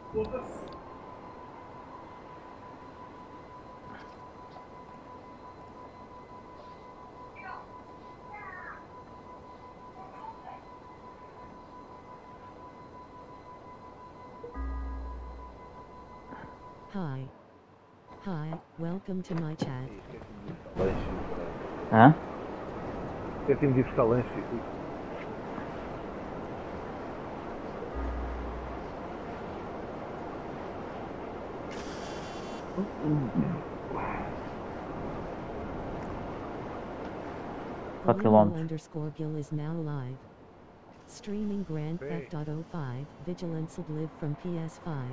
Hi, welcome to my chat. Hã? Eu tenho de buscar lanche. _Gil is now live. Streaming Grand Theft Auto 5, Vigilance Live from PS5.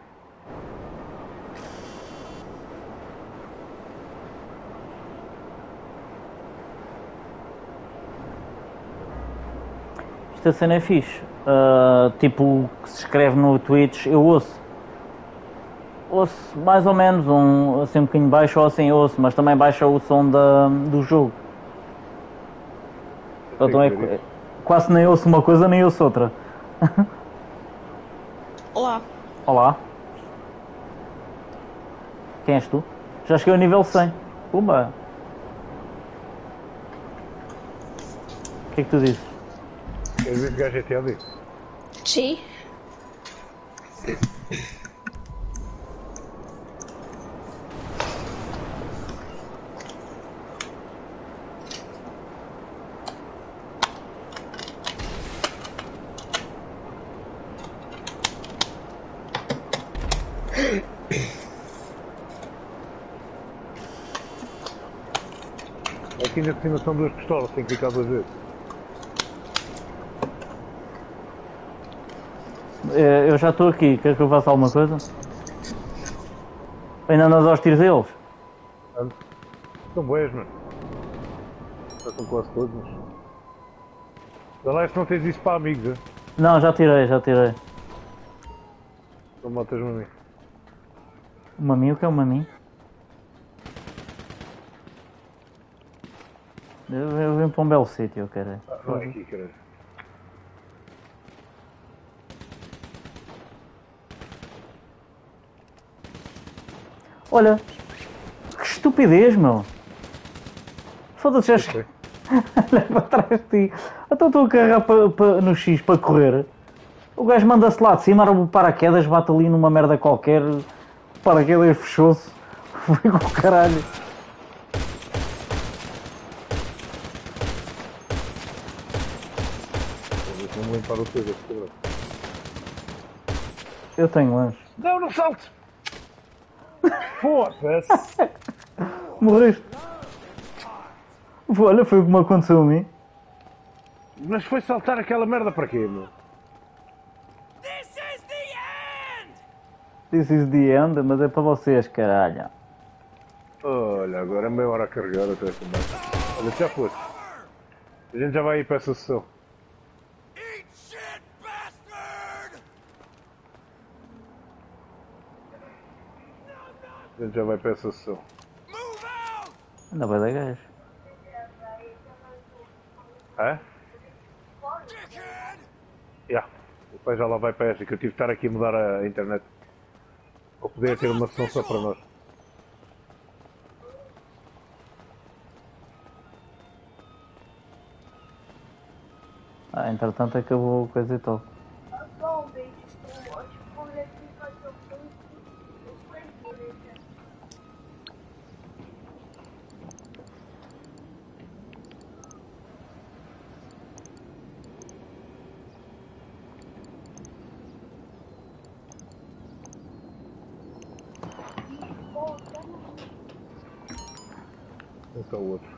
Esta cena é fixe. Tipo o que se escreve no Twitch, eu ouço. Ouço mais ou menos, assim um bocadinho baixo ou assim ouço, mas também baixa o som do jogo. Então quase nem ouço uma coisa nem ouço outra. Olá. Olá. Quem és tu? Já cheguei ao nível 100. Pumba. O que é que tu dizes? Queres ver jogar GTA V? Sim. Aqui ainda por cima são duas pistolas, tem que clicar duas vezes. Eu já estou aqui, queres que eu faça alguma coisa? Ainda andas aos tiros deles? São boas, mano. Já são quase todos, mas... Dá lá se não tens isso para amigos, é? Não, já tirei. Então matas-me a mim. O maminho, o que é o maminho? Eu vim para um belo sítio, cara. Não é aqui, caralho. Olha, que estupidez, meu. Foda-se, já olha para trás de ti. Então estou a carregar no X para correr. O gajo manda-se lá de cima, abre o paraquedas, bate ali numa merda qualquer. O paraquedas fechou-se. Foi com o caralho. Vamos limpar o teu, Eu tenho lanche. Não saltes! Foda-se! Morreste. Olha, foi o que me aconteceu a mim. Mas foi saltar aquela merda para quê, meu? This is the end, mas é para vocês, caralho. Olha, agora é meia hora a carregar até essa merda. Olha, já foste. A gente já vai ir para essa sessão. A gente já vai para essa sessão. Ainda vai dar gajo. É? Já. O pai já lá vai para essa, que eu tive de estar aqui a mudar a internet. Para poder ter uma sessão só para nós. Entretanto acabou a coisa e tal. Esse é o outro.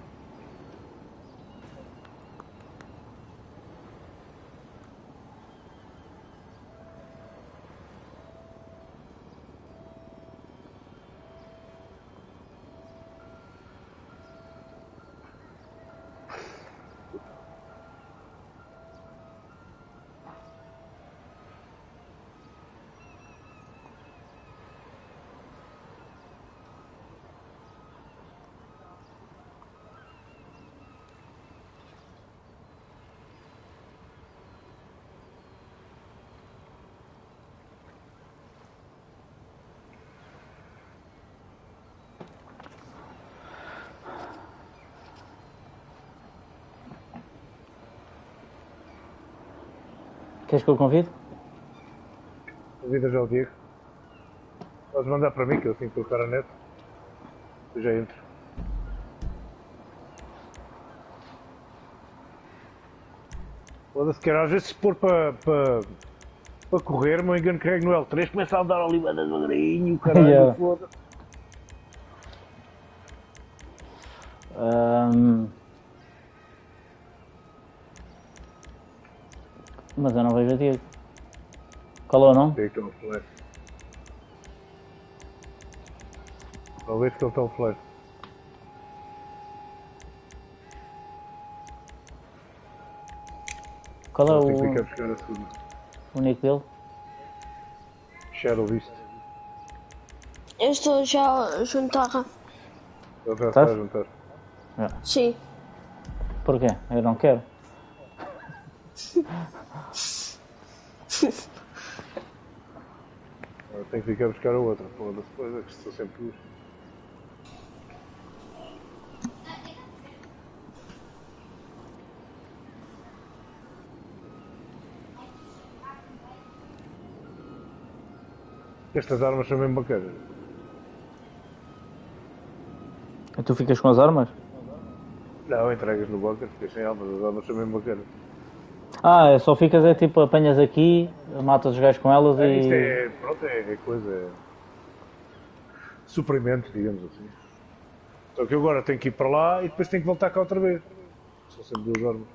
Queres que eu convide? Convida já o Diego. Podes mandar para mim que eu assim colocar a net. Eu já entro. Foda-se, quero às vezes se pôr para correr, meu engano carrego no L3, começa a andar ali devagarinho, caralho, Yeah. foda-se. Mas eu não vejo a Diego. Qual é o nome? Tem que ter um flash. Talvez que ele está um flash. Qual é Tem que ficar a o buscar a segunda. nick dele? Shadow Beast. Eu estou já a juntar. Ele já está Estás? a juntar. Sim. Porquê? Eu não quero. Tem que ficar a buscar a outra. Foda-se, pois é que estou sempre duas. Estas armas são mesmo bacanas. E tu ficas com as armas? Não, entregas no bunker, ficas sem armas, as armas são mesmo bacanas. Ah, é só ficas, é tipo, apanhas aqui, matas os gajos com elas Isto e... é, pronto, é coisa, é suprimento, digamos assim. Só que eu agora tenho que ir para lá e depois tenho que voltar cá outra vez. São sempre duas armas.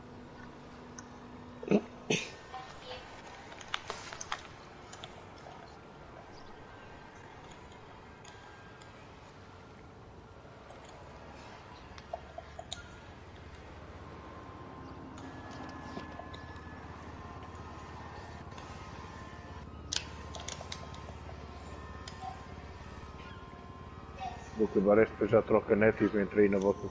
Vou acabar esta, depois já troco a net e entrei na volta.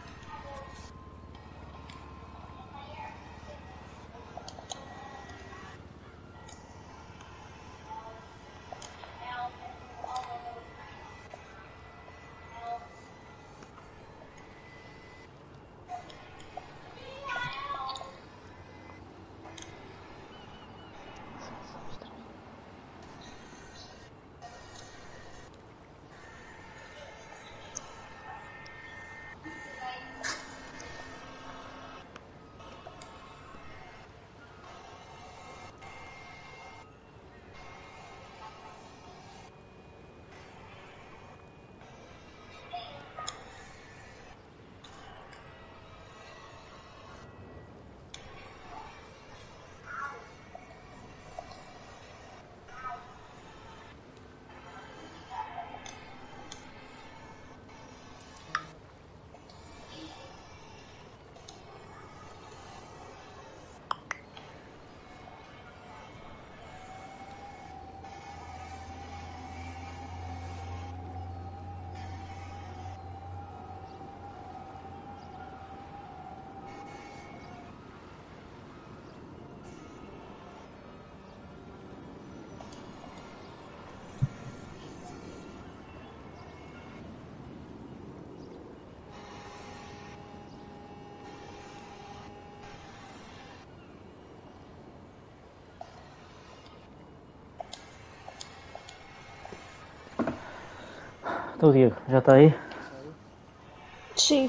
Então, Diego, já está aí? Sim.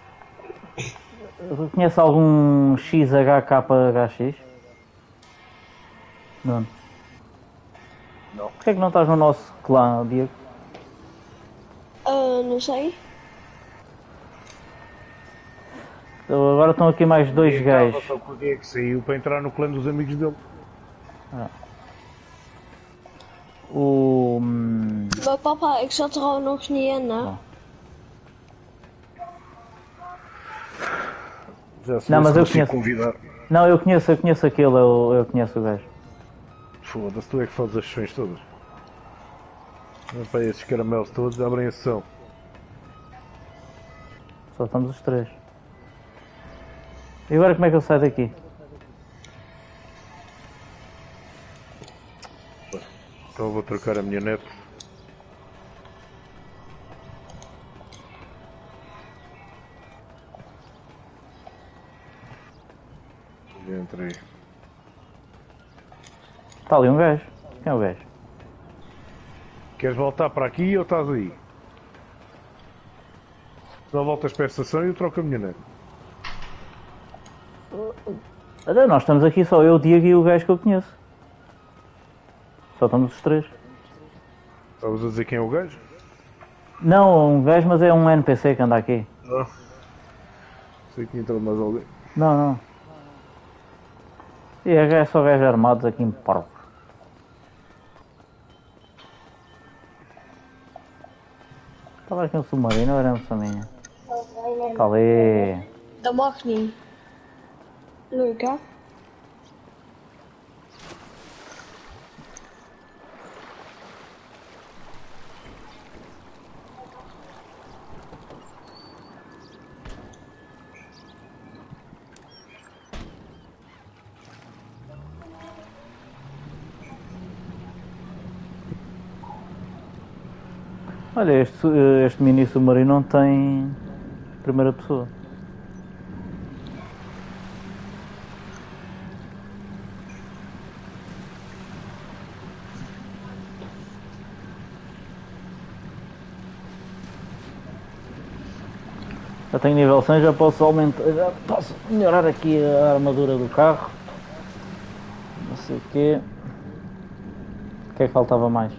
Conhece algum XHKHX? Não. Não. Porquê é que não estás no nosso clã, Diego? Não sei. Então, agora estão aqui mais dois gajos. Só que o dia que saiu para entrar no clã dos amigos dele. O... Maar papa, ik zat er al nog niet in, hè? Não. Já se Não, vê mas se eu consigo conheço. convidar. Não, eu conheço aquele, eu conheço o gajo. Foda-se, tu é que fazes as sessões todas. Vão para esses caramelos todos, abrem a sessão. Só estamos os três. E agora como é que eu saio daqui? Então vou trocar a minha net. Já entrei. Está ali um gajo. Quem é o gajo? Queres voltar para aqui ou estás aí? Se não voltas para a estação eu troco a minha net. Olha, nós estamos aqui só eu, o Diego e o gajo que eu conheço. Só estamos os três. Estavas a dizer quem é o gajo? Não, um gajo, mas é um NPC que anda aqui. Não. Sei que entrou mais alguém. Não, não. E é só gajos armados aqui em porco. Estava aqui um submarino ou era um submarino? Está ali. Dat mag niet. Leuk hè? Olha, este mini submarino não tem primeira pessoa. Já tenho nível 100, já posso aumentar, já posso melhorar aqui a armadura do carro. Não sei o quê. O que é que faltava mais?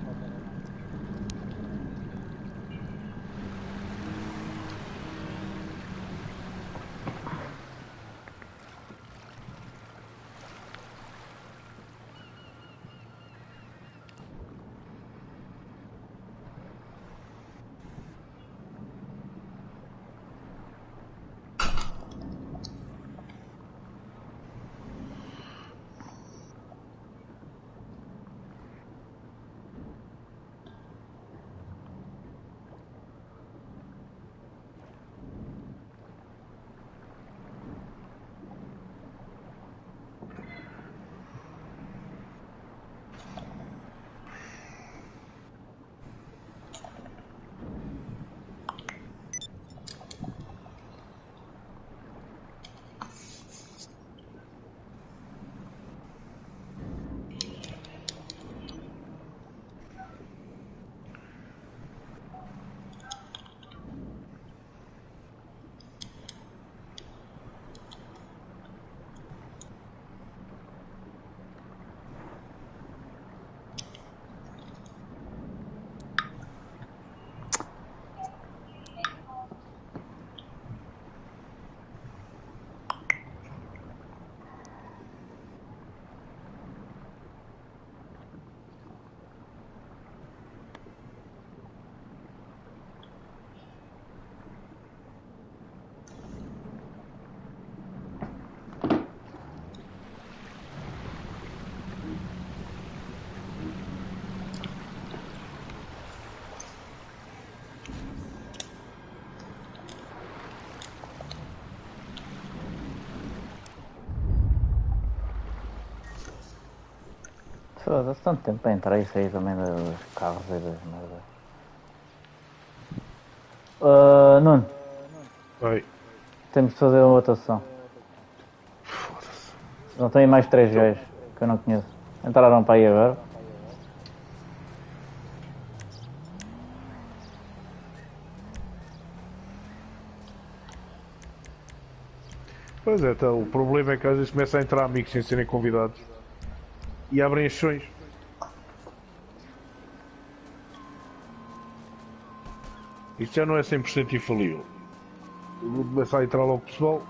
Foda-se, tanto tempo para entrar e sair também dos carros e das merdas. Nuno, Oi. temos de fazer uma votação. Foda-se. Não tem mais 3 gajos que eu não conheço. Entraram para aí agora. Pois é, então, o problema é que às vezes começa a entrar amigos sem serem convidados e abrem as sessões. Isto já não é 100% infalível. Eu vou começar a entrar logo pessoal.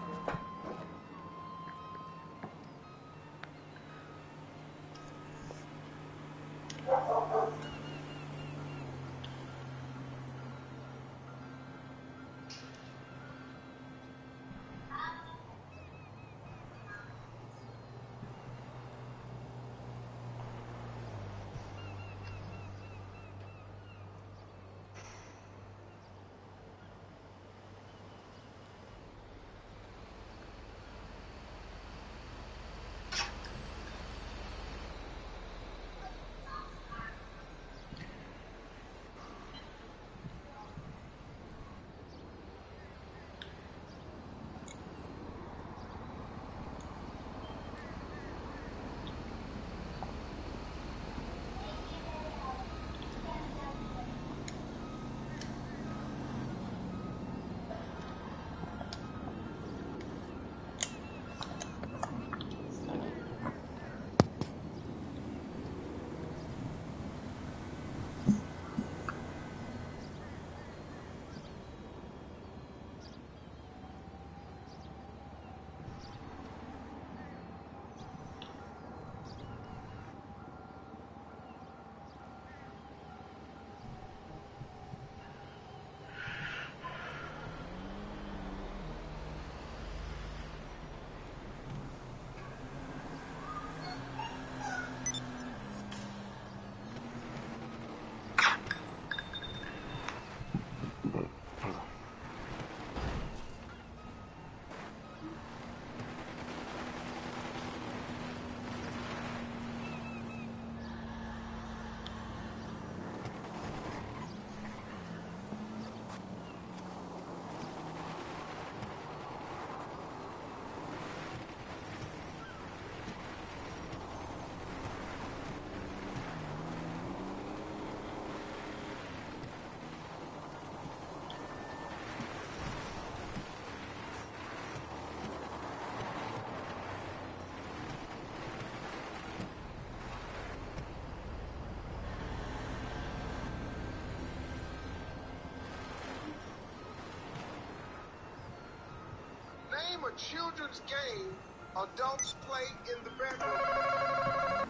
a children's game adults play in the bedroom.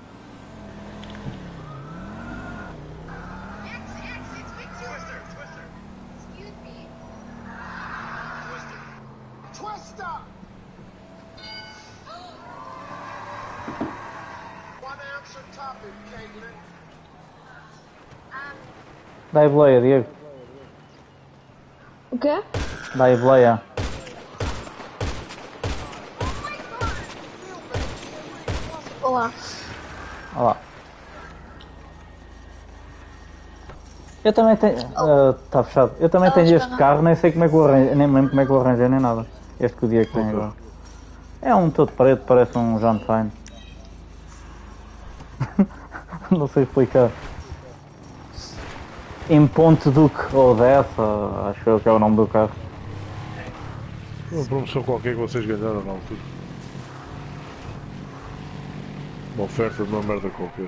Twister. Excuse me. Twister! One answer topic, Caitlin. Dá aí boleia, Diego. O quê? Dá aí boleia. Olá. Olha lá. Eu também tenho. Está fechado. Eu também tenho este carro, nem sei como é que o arranjei, nem me lembro como é que o arranjei, nem nada. Este que o Diego tem agora. É um todo preto, parece um John Fine. Não sei explicar. Em Ponte Duque ou dessa, acho eu que é o nome do carro. Uma promoção qualquer que vocês ganharam na altura. Uma oferta de uma merda qualquer.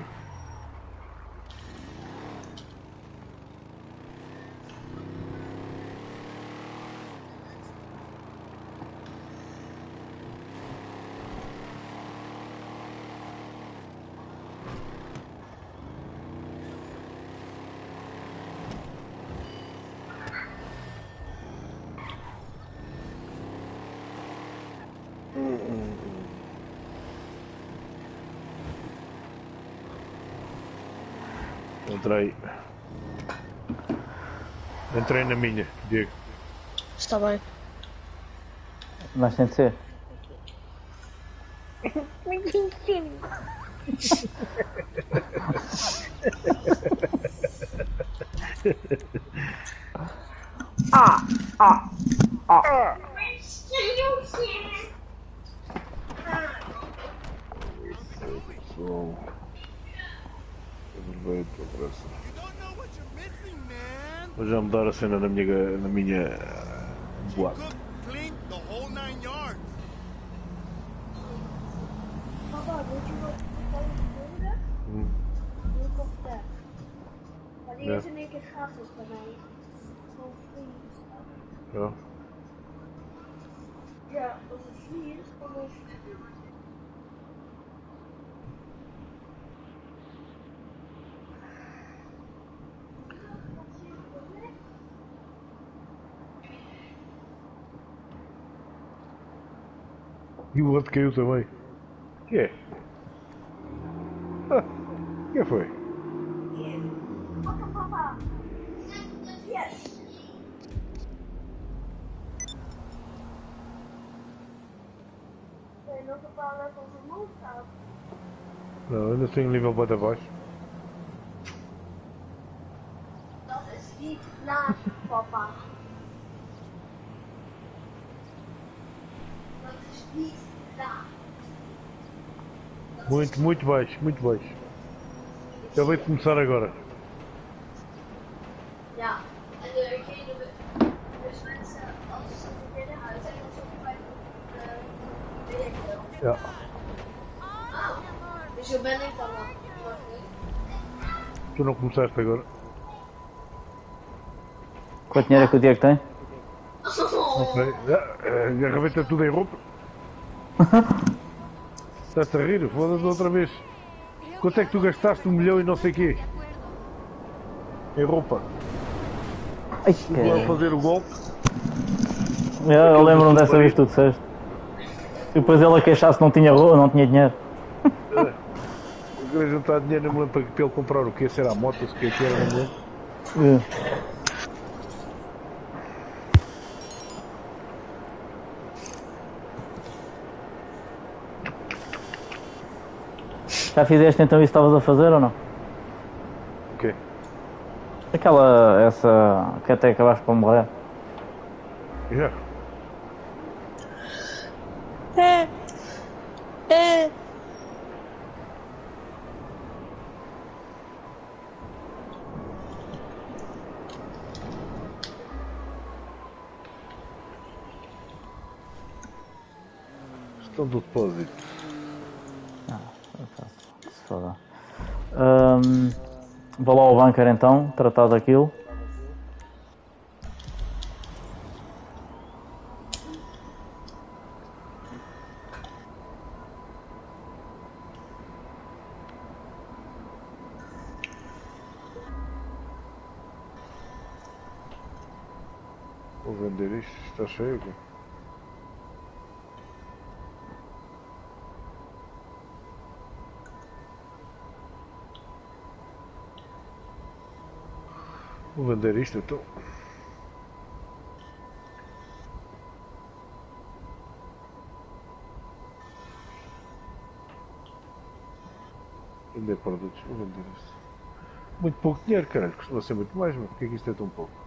Entrei na minha, Diego. Está bem. Mas tem de ser. Vou já mudar a cena na minha boate. Papa, weet je wat ik wilde? Heel kort. Maar die is in één keer gratis bij mij. Gewoon free. Ja. Ja, als het free is, dan is het. E o outro caiu também. Que é? Ah, que foi? Papa. Yes. Não tô falando com o irmão, tá? Não, ainda tenho nível para baixo. Dat is niet laag, papa. Dat is niet laag. Muito baixo, muito baixo. Acabei de começar agora. Ja, en degene, dus mensen, als ze binnen huis zijn, dan zoeken wij weet ik veel. Ja. Ah, dus zo ben ik dan nog niet. Tu não começaste agora? Quanto dinheiro é que o Diego tem? Não sei. A garrafeta tudo em roupa. Estás-te a rir? Foda-se outra vez. Quanto é que tu gastaste 1 milhão e não sei quê? Em roupa. Ai, Vou fazer o golpe. eu lembro-me dessa vez que tu disseste. E depois ele a queixar-se não tinha roupa, não tinha dinheiro. Eu queria juntar dinheiro, não me lembro para ele comprar o quê? Será a moto, se que era, não me lembro. Já fizeste então isso que estavas a fazer ou não? O quê? Essa que até acabaste por morrer. Já. Questão do depósito. Se foda. Vou lá ao bunker então, tratar daquilo. Vou vender isto, está cheio aqui. Vou vender isto então. Vender produtos, vou vender isto. Muito pouco dinheiro, caralho, costuma ser muito mais, mas porquê é que isto é tão pouco?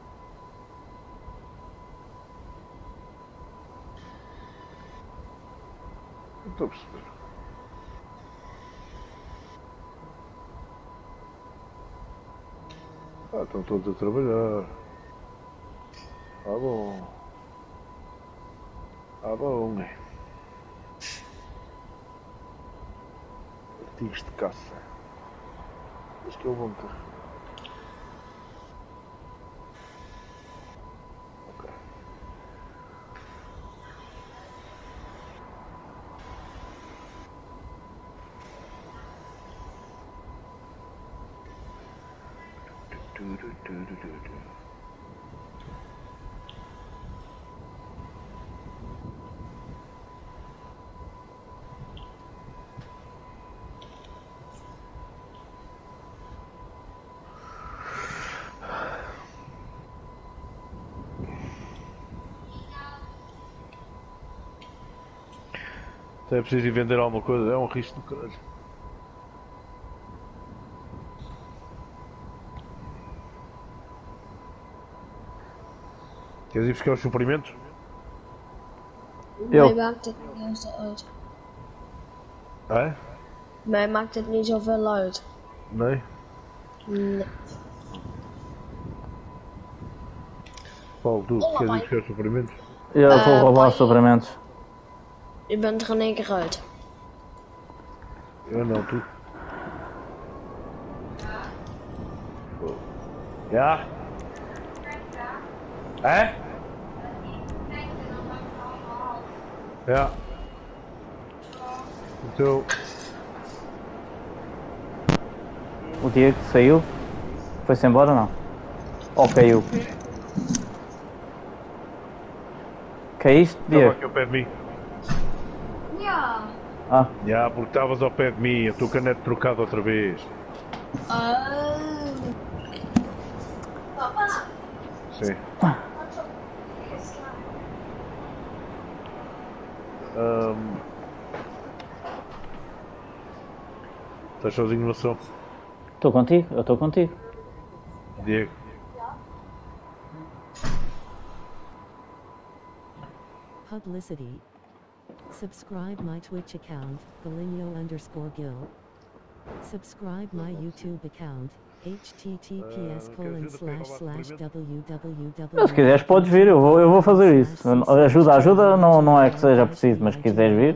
Não estou a perceber. Ah, estão todos a trabalhar. Ah, bom. Ah, bom. Artigos de caça. Acho que é o bunker. Ok. Se é preciso ir vender alguma coisa, é um risco do caralho. Queres ir buscar os suprimentos? Eu. Mij maakt het niet eens uit. É? Mij maakt het niet zoveel uit. Nee? Nee. Paulo, tu Olá, queres ir mãe. buscar os suprimentos? Eu estou a roubar pai. os suprimentos. Je bent er in één keer uit. Eu não, tu. Ja? É? Ja. Então, O Diego saiu? Foi-se embora ou não? Ou caiu? Caíste, estava Diego? aqui ao pé de mim. Ja. Ah, Já, porque estavas ao pé de mim, a tua caneta trocada outra vez. Papa. Sim. Estás sozinho no som? estou contigo, eu estou contigo. Diego. Publicity. Subscribe my Twitch account, Galinho_Gil. Subscribe my YouTube account, https://www. Se quiseres podes vir, eu vou fazer isso. Ajuda não é que seja preciso, mas se quiseres vir.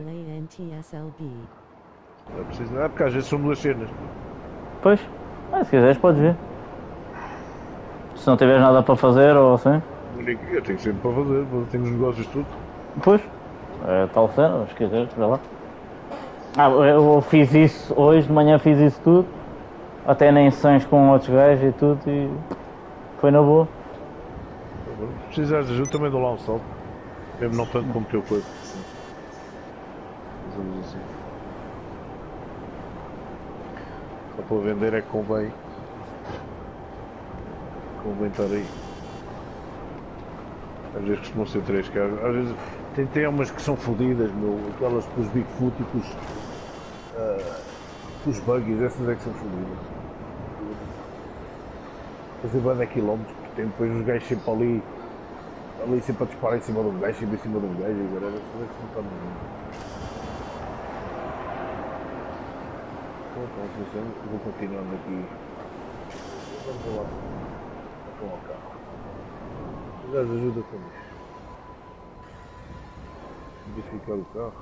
Não é preciso nada, porque às vezes são duas cenas. Pois, se quiseres podes vir. Se não tiveres nada para fazer ou assim. Eu tenho sempre para fazer, tenho os negócios tudo. Pois, é tal cena, se quiseres, vai lá. Eu fiz isso hoje, de manhã fiz isso tudo. Até nem sessões com outros gajos e tudo e foi na boa. Se precisares de ajuda também dou lá um salto. Mesmo não tanto como o teu coisa. Fazemos assim. Só para vender é que convém. Convém estar aí. Às vezes costumam ser três, que às vezes tem umas que são fodidas, meu, aquelas com os Bigfoot e com os buggies, essas é que são fodidas. Fazer banda quilómetros, porque tem depois os gajos sempre ali sempre a disparar em cima de um gajo, sempre em cima de um gajo, e agora essas é que são tão bem. Então, vou continuando aqui. Vamos lá. Com o carro. Precisas de ajuda com isso. Modificar o carro.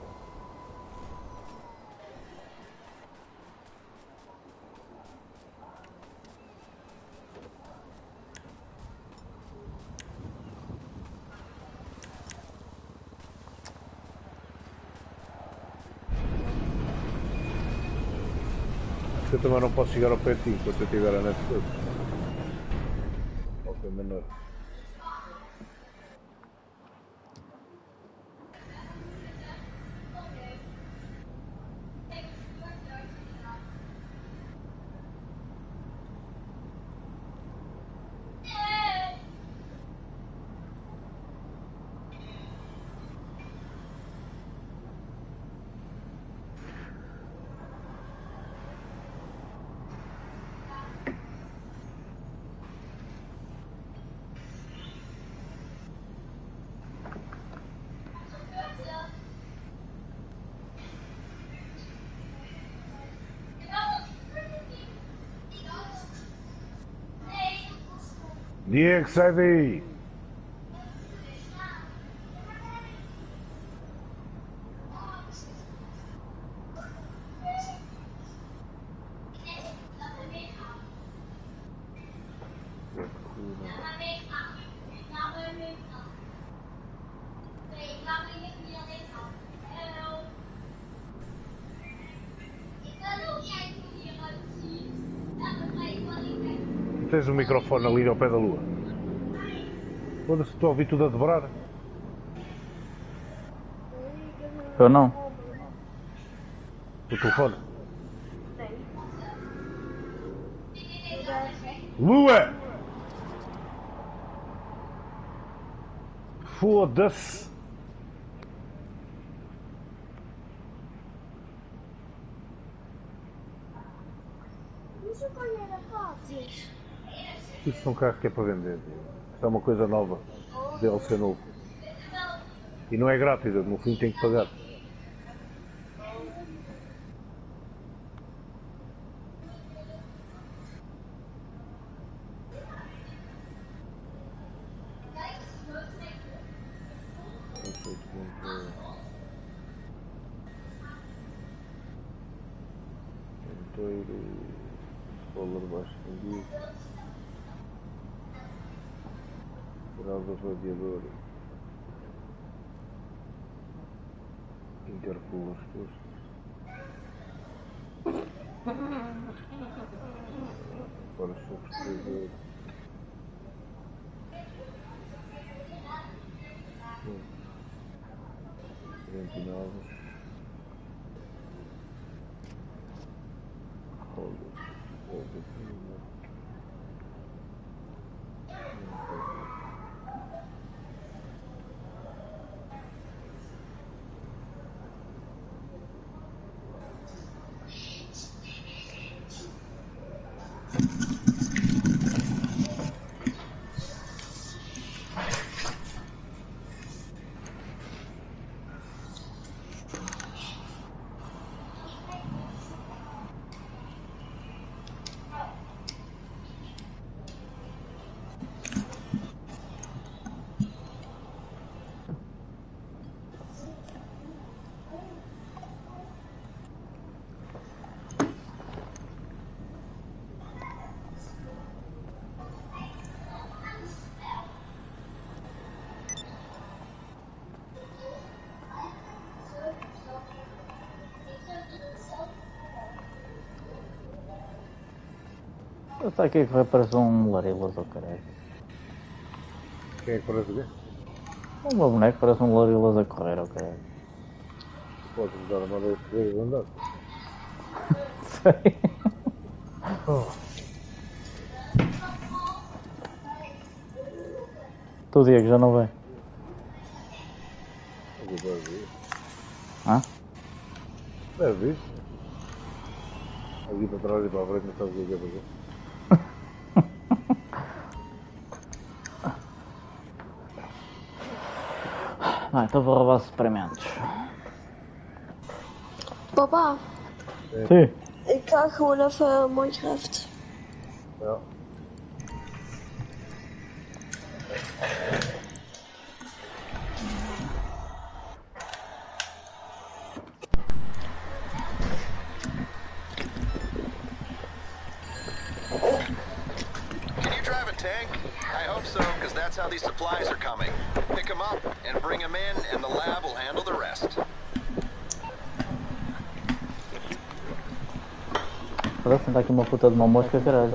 Eu também não posso chegar ao pé de ti enquanto eu tiver a net toda. Qualquer maneira. Diego, sai daí! Tens o microfone ali ao pé da lua. Foda-se, estou a ouvir tudo a dobrar. Eu não. O telefone. Lua! Foda-se! Isso quando era grátis. Isso são carros que é para vender. Isso é uma coisa nova. DLC novo. E não é grátis, no fim tem que pagar. Solar baixo tendido. Grau do radiador. Intercooler exposto. Fora subscrever. Ventilados. Está aqui que vai parecer um Larilas ou caralho. Quem é que parece o quê? O meu boneco parece um Larilas a correr ou caralho. Podes mudar a moda de correr e andar. Sei. Tu, Diego, já não vem? Deve vir. Hã? Deve vir. Aqui para trás e para a frente não sabes o que é fazer. Vai, então vou roubar suplementos. Papa, Sim. ik ga gewoon even Minecraft. Ja. Can you drive a tank? I hope so, because that's how these supplies are coming. Pick them up and bring them in, and the lab will handle the rest. Parece sentar aqui uma puta de uma mosca, caralho.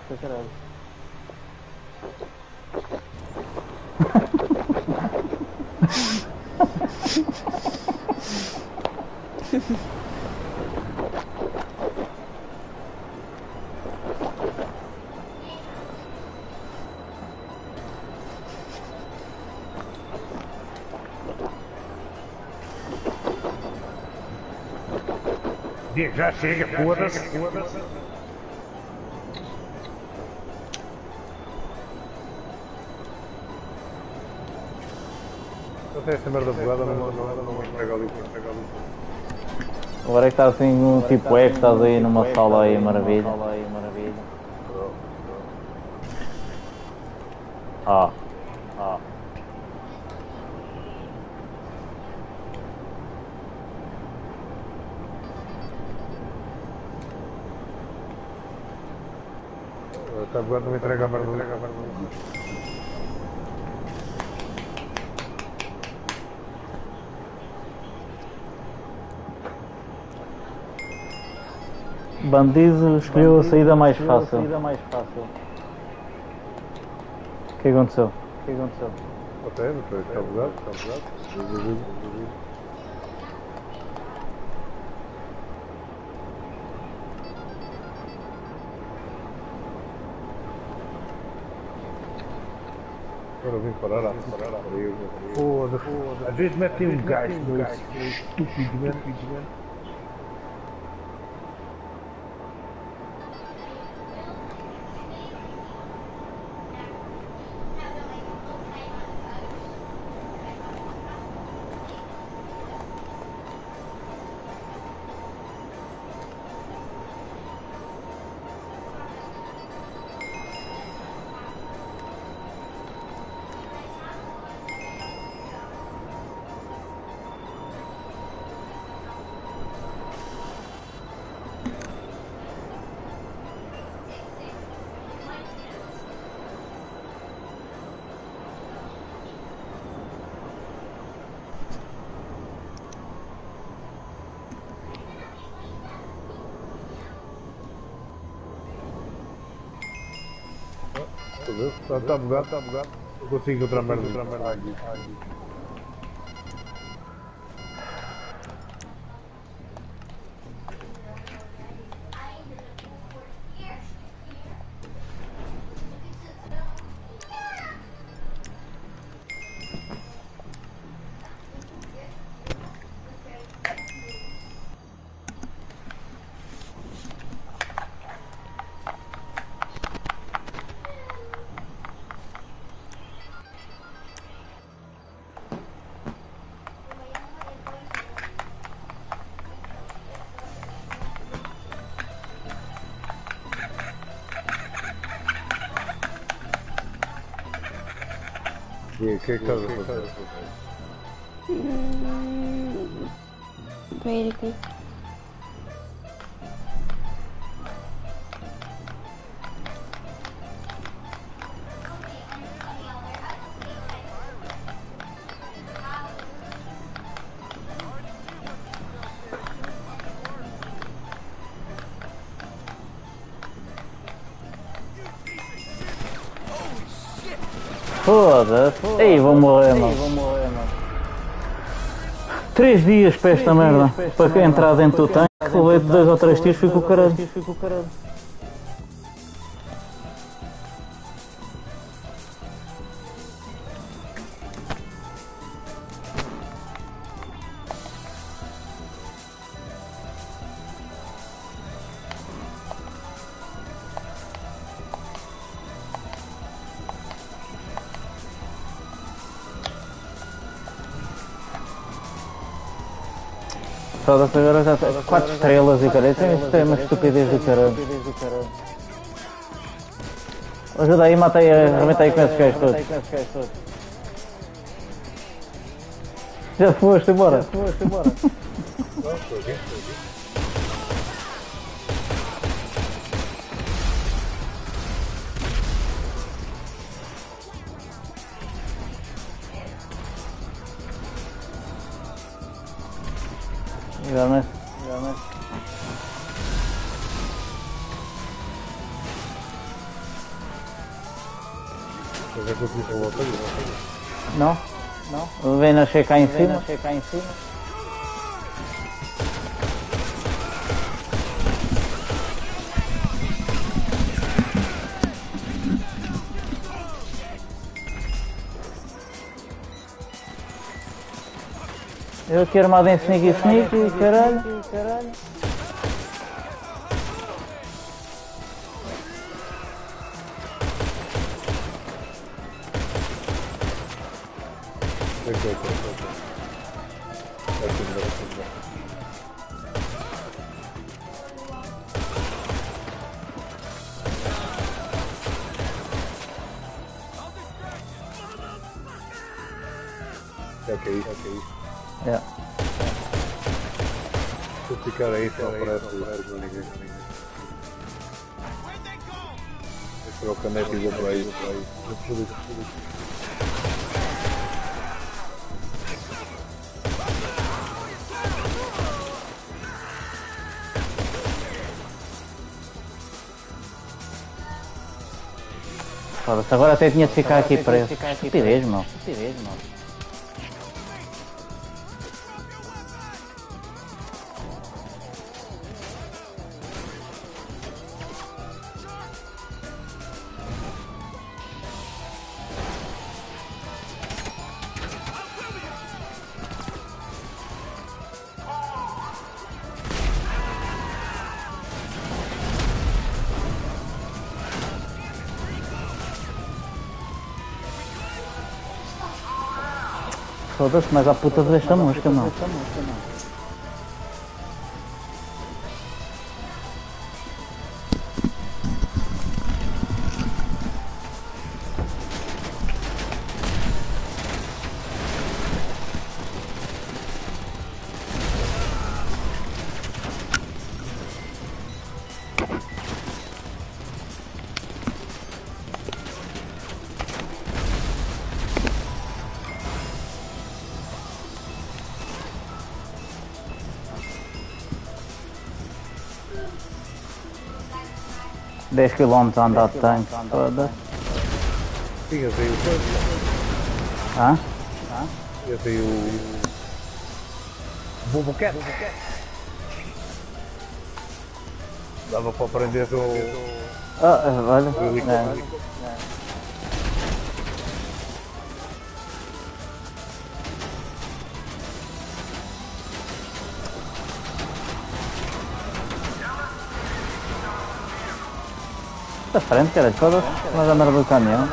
Diego, já chega, foda-se. Até essa merda bugada não pega ali. Agora é que está assim um tipo que estás aí numa sala aí, maravilha. Ah. Ah. Está agora não me entrega a merda. Bandido escolheu a saída mais fácil. O que aconteceu? Ok, está bugado. Agora vim parar. Foda-se. Às vezes metem um gajo, estúpido, mano. Está bugado. Não consigo outra merda aqui. E o que é que estás a fazer? Peraí, aqui. Foda-se. Ei, vou morrer, mano. 3 dias para esta merda. Para entrar dentro do tanque, levei 2 ou 3 tiros, fico o caralho. Foda-se, agora já tem 4 estrelas e caralho. Isto é uma estupidez do caralho. Ajuda aí, arrebentei com esses gajos todos. Já foste embora. Realmente. Já consegui voltar aí? Não. Vem nascer cá em cima. Eu aqui armado em sneaky, caralho. Ok. É. Se eu ficar aí, só aparece o ninguém. Esse é o caneco e vou para aí. Foda-se, agora até tinha de ficar aqui preso. Estupidez, meu. Foda-se, mas a puta desta mosca, meu. Dez quilómetros a andar de tanque, foda-se. Tinha aí o coisa. Hã? Tinha aí o... Bubuquete. Dava para aprender do... Olha. Da frente, cara, foda-se. Mas a merda do caminhão.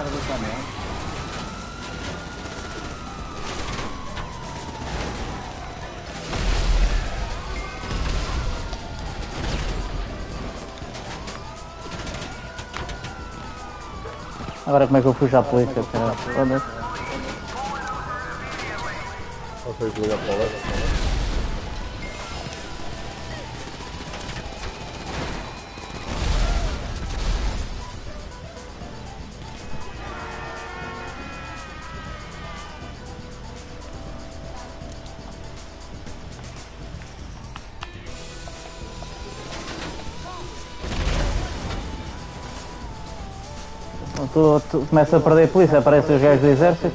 Agora como é que eu fujo à polícia, cara? Foda-se. Não sei se ligar para lá. Tu começas a perder a polícia, aparecem os gajos do exército.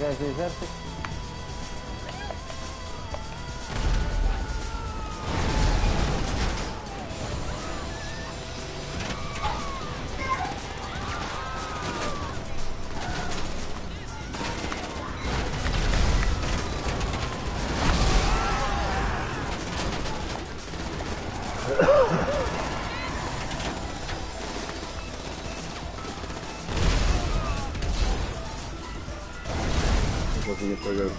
Não conseguia pegar.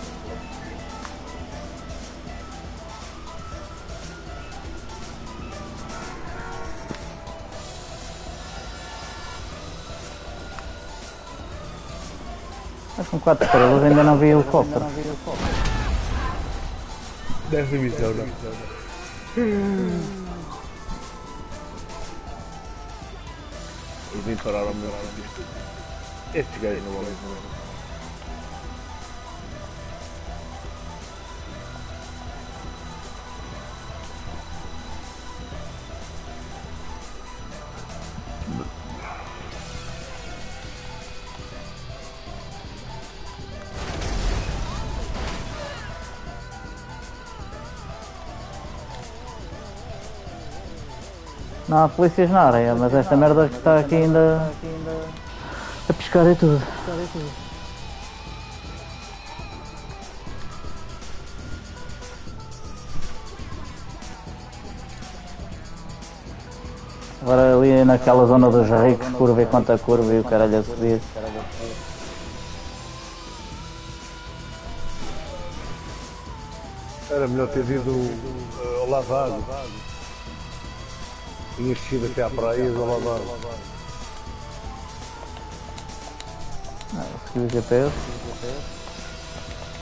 Mas com 4 estrelas ainda não vi helicóptero. 10 de missão, não? E vim parar ao meu sítio. Estes gajos não vão ver. Não há polícias na área, mas esta merda que está aqui ainda a pescar e tudo. Agora ali naquela zona dos ricos, curva e quanta curva e o caralho a subir. Era melhor ter ido ao lavado. Tinha descido até à praia e ao lavado. Segui o GPS.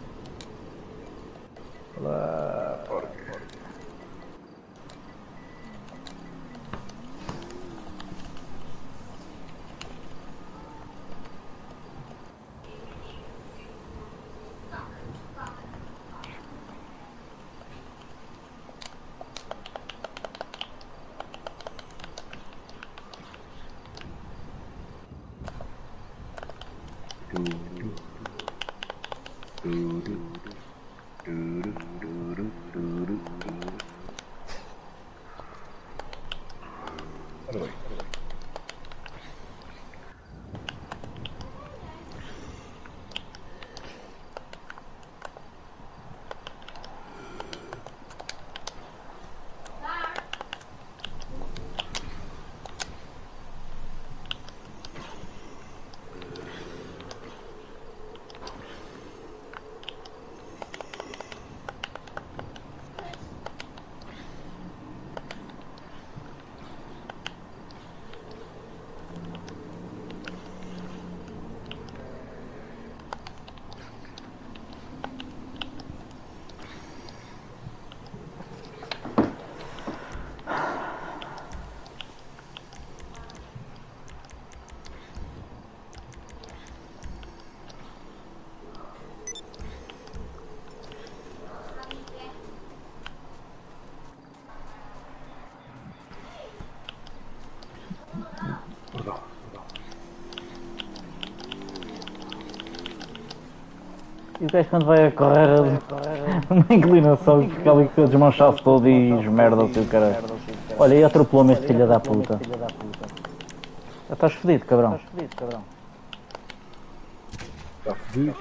Ora bem. E o gajo quando vai a correr, uma inclinação que fica ali com os manchados todo e esmerda-se o caralho. Olha, e atropelou-me este filho da puta. Já estás fedido, cabrão. Está fedido.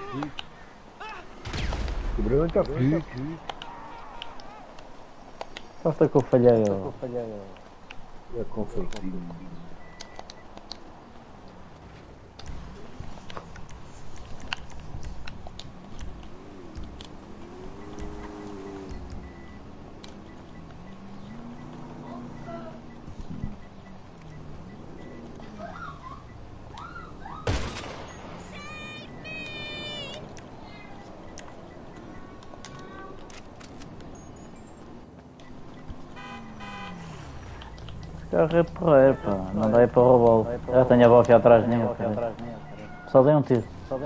O Bruno está fedido. Só foi que eu falhei. É confortinho. Carro é porreiro, pá. Não dá aí para roubá-lo. Já tenho a boca atrás de mim. Só dei um tiro.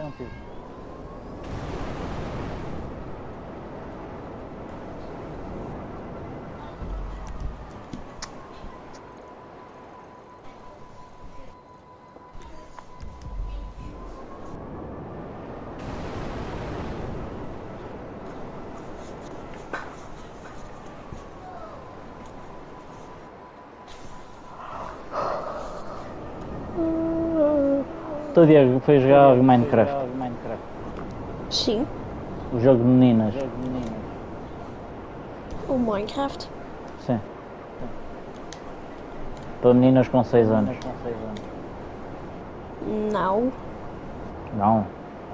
O Diego foi jogar Minecraft. Sim, O jogo de meninas. o Minecraft. Sim. Para meninas com 6 anos. Não. Não.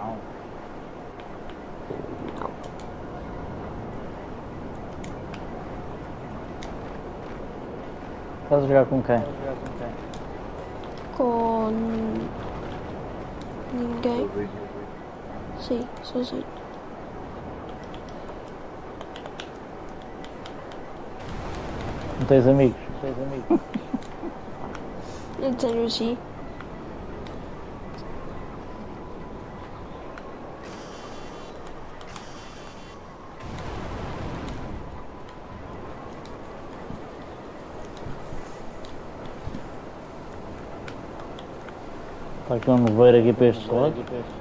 Estás a jogar com quem? Com ninguém. Sim, sozinho. Não tens amigos? Eu tenho sim. Está aqui um nevoeiro aqui para este lado.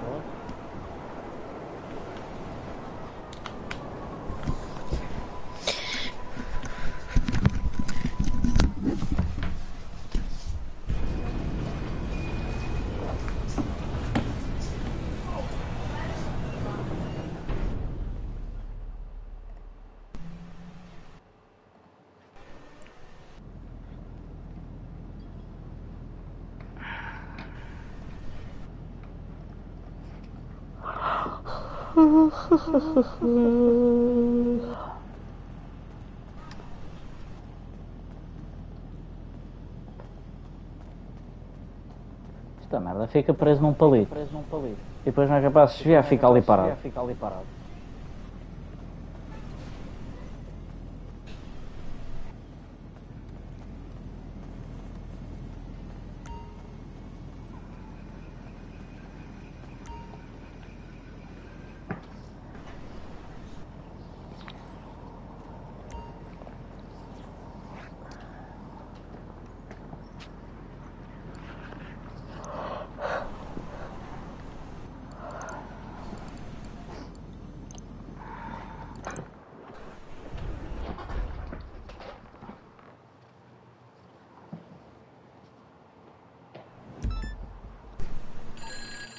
Esta merda fica preso num palito. E depois não é capaz de desviar, fica ali parado.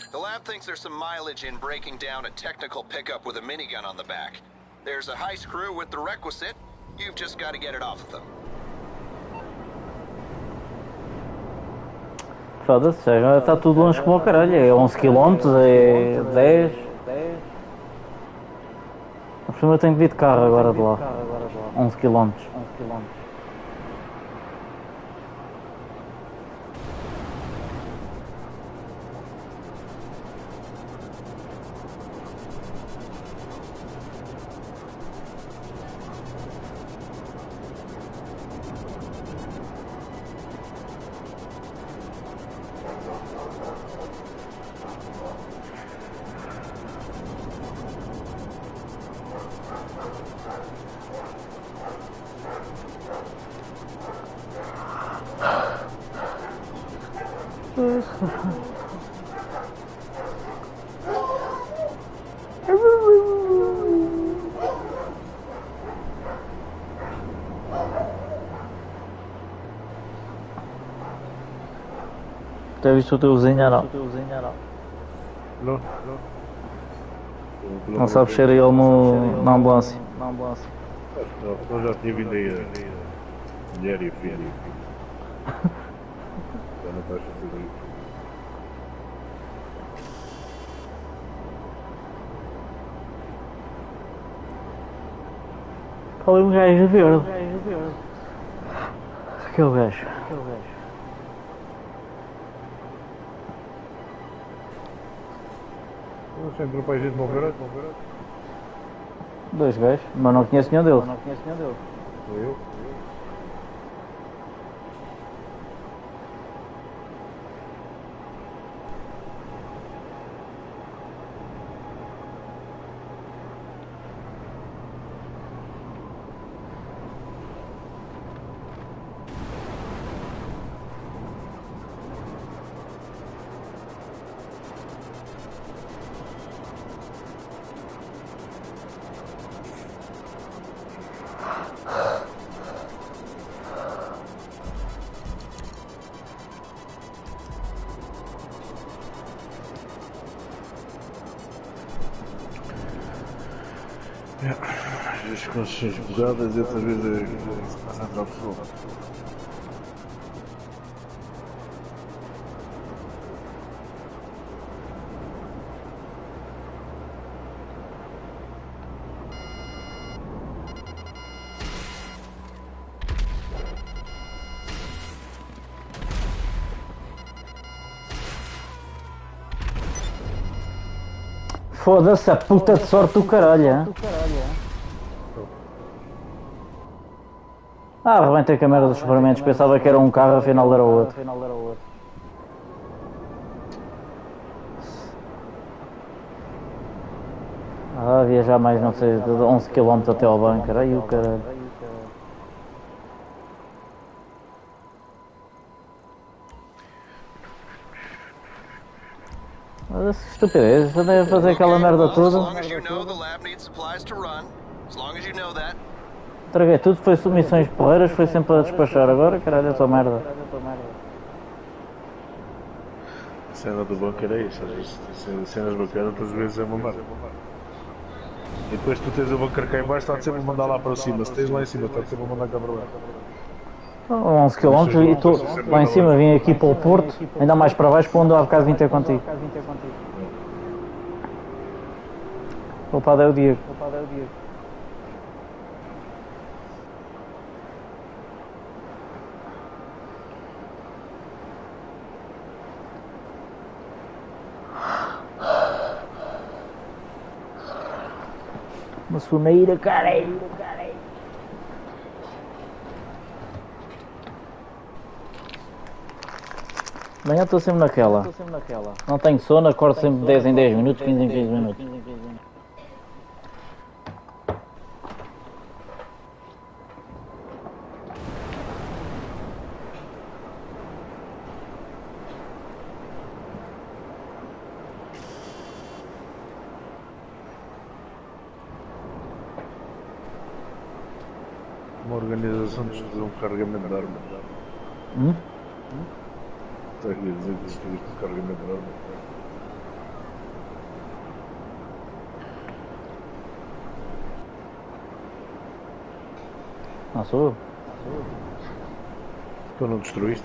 The lab thinks there's some mileage in breaking down a technical pickup with a minigun on the back. There's a heist crew with the requisite. You've just got to get it off of them. Foda-se, agora está tudo longe como o caralho. É 11 km, é 10. Por cima eu tenho que vir de carro agora de lá. 11 km. Já viste o teu vizinho ou não? Não sabes ser ele na ambulância. Eu já tinha vindo aí a mulher e a filha. Já não faz sentido isso. Está ali um gajo verde. Aquele gajo. Sempre um país de morrer. Dois gajos, mas não conheço nenhum deles. Eu? Às vezes com as suas bugadas e outras vezes se passa a entrar pessoa. Foda-se, a puta de sorte do caralho, hein? Arrebentei com a merda dos experimentos, pensava que era um carro, afinal era outro. Viajar mais, não sei, de 11 km até ao bunker, aí o caralho. Mas que estupidez, já deve fazer aquela merda toda. Traguei tudo, foi submissões porreiras, foi sempre a despachar agora, caralho, essa merda. A cena do bunker é isso, às vezes cenas bacanas, outras vezes é uma merda. E depois tu tens o bunker cá em baixo, está sempre a mandar lá para cima, se tens lá em cima, está sempre a mandar cá para baixo. 11 km e estou lá em cima, vim aqui para o Porto, ainda mais para baixo, para onde eu há bocado vim ter contigo. O culpado é o Diego. Uma soneira, caralho. Amanhã estou sempre naquela. Não tenho sono, acordo sempre 10 em 10 minutos, 15 em 15 minutos. Uma organização de fazer um carregamento de armas. Está a dizer que destruíste o carregamento de armas. Não sou eu. Tu não destruíste?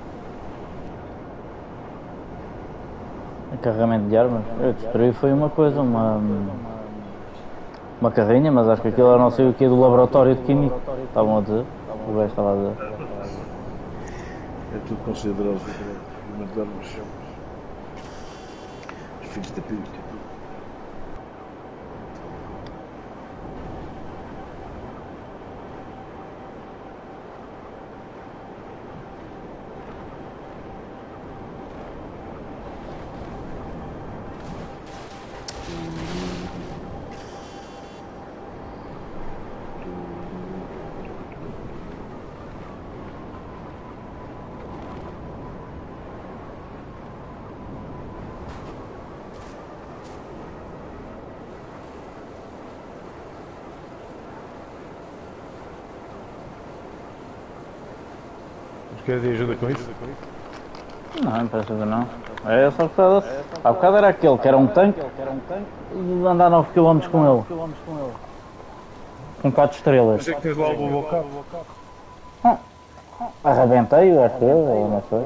Carregamento de armas. Eu destruí foi uma coisa, uma carrinha, mas acho que aquilo era não sei o que do laboratório de químico. Estavam a dizer. O gajo estava a dizer. É tudo considerado as armas. Os filhos da puta. Queres ajuda com isso? Não, não parece que não. É só que há bocado era aquele que era um tanque e andar 9 km com ele. Com 4 estrelas. Mas é que tens lá o bocado. Arrebentei, acho que eu, ou não sei.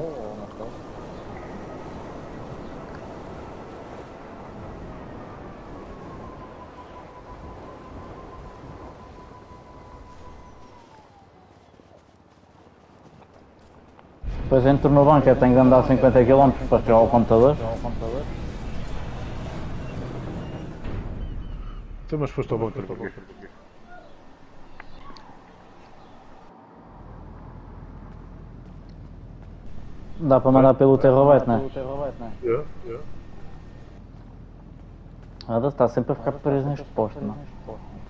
Depois entro no banco, eu tenho de andar 50 km para chegar ao computador. Então, mas foste ao bunker porquê? Dá para mandar pelo Terrobite, não é? Nada, está sempre a ficar preso neste posto, não é?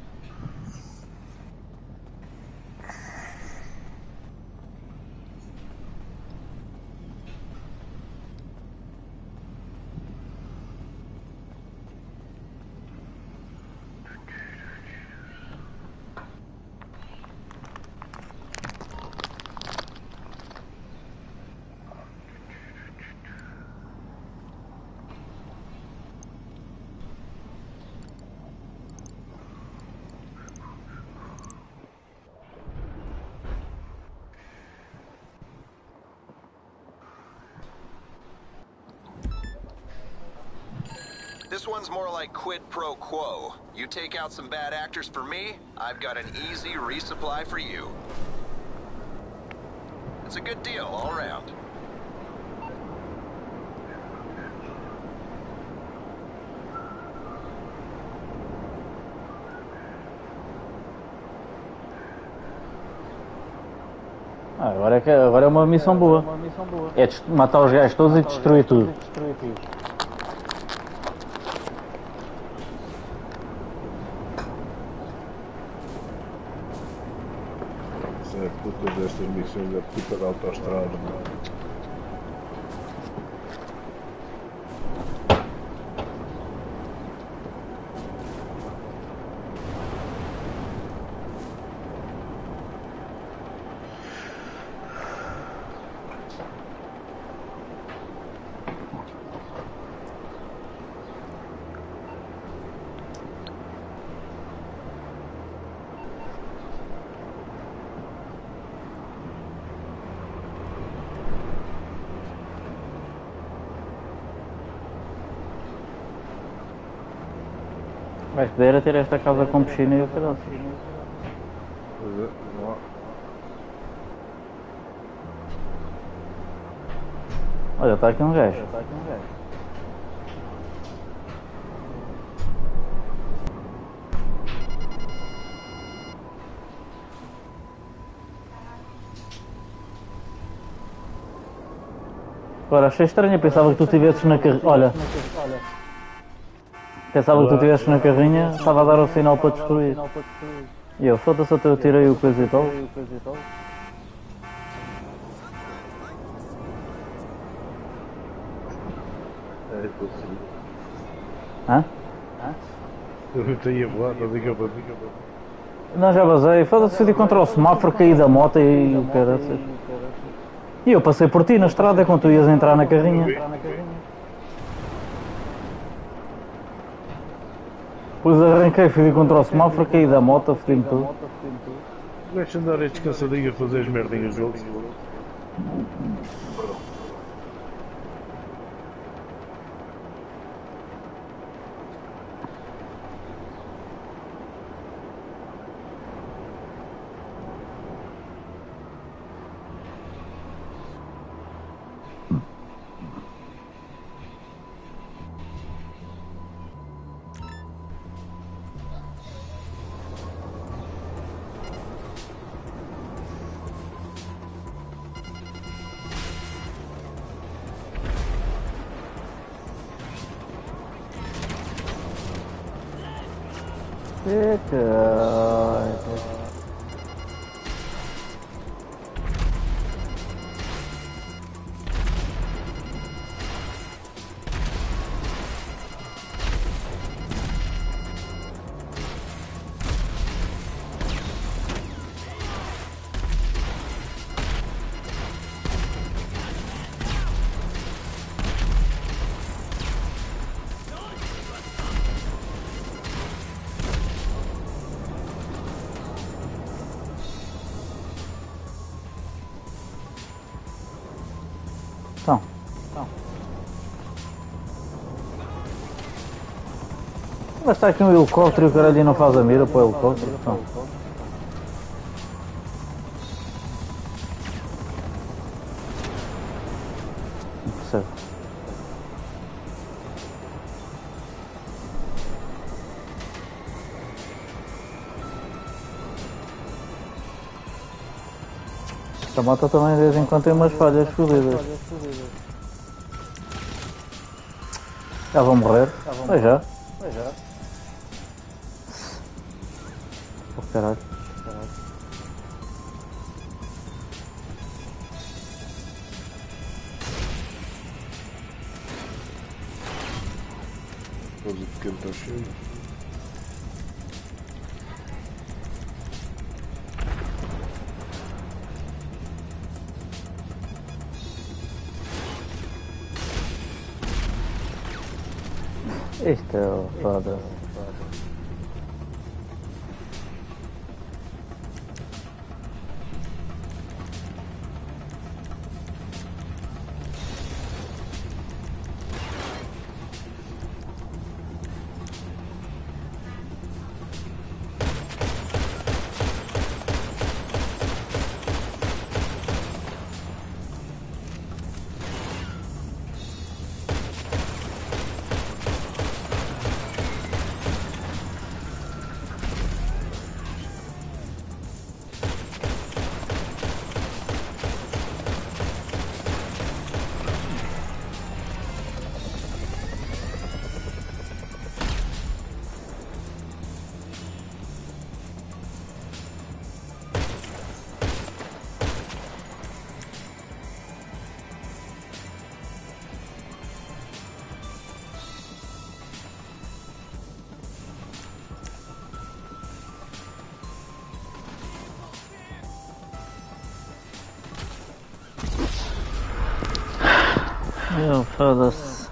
This one's more like quid pro quo. You take out some bad actors for me, I've got an easy resupply for you. It's a good deal all around. Agora é uma missão boa. É matar os gajos todos e destruir tudo. Isso é puta destas missões, é puta da autoestrada, mano. Vais poder ter esta casa com piscina e o pedaço. Pois é, não há. Olha, está aqui um gajo. Agora, achei estranho, eu pensava que tu estivesses na carrinha. Olha. Pensava que tu estivesses na carrinha, estava a dar o sinal para destruir. E eu, foda-se, até eu tirei o coisa e tal. É possível. Hã? Eu estou a voar, não diga para mim. Não, já vazei. Foda-se, fui contra o semáforo, caí da moto e o caraças. E eu passei por ti na estrada quando tu ias entrar na carrinha. Depois arranquei, fui contra o semáforo, caí da moto, fodi-me tudo. Deixa andar aí descansadinho a fazer as merdinhas deles. Eita. Então. Mas está aqui um helicóptero e o caralho não faz a mira para o helicóptero. Então. Não percebo. Esta moto também de vez em quando tem umas falhas fodidas. Já vão morrer? Vai já. Oh caralho. Depois o pequeno está cheio. Isto é o foda. Foda-se.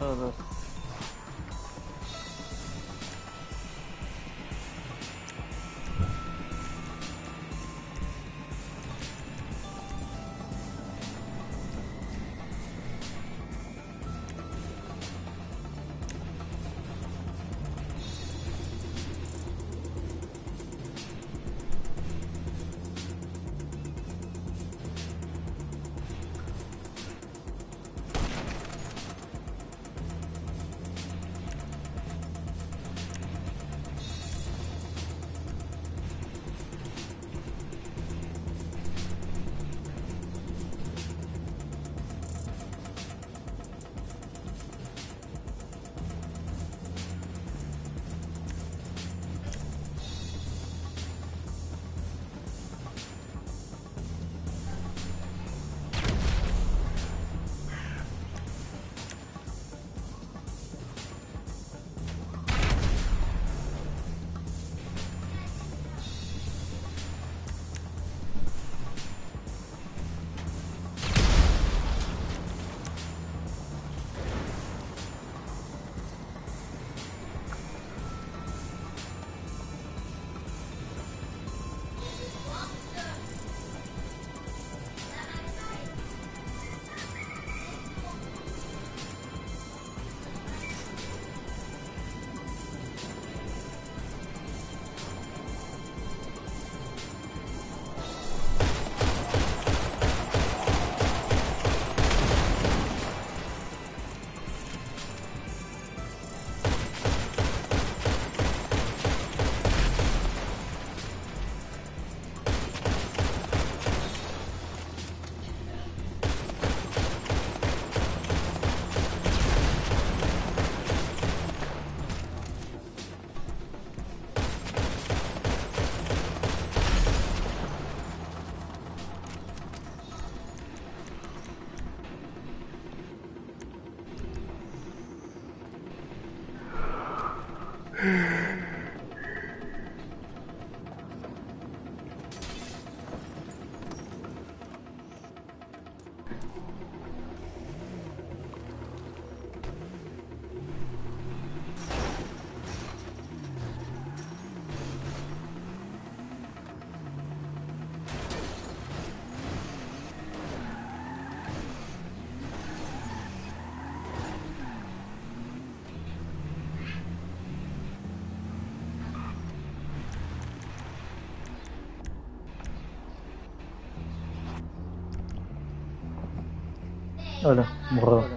Olha, morreu.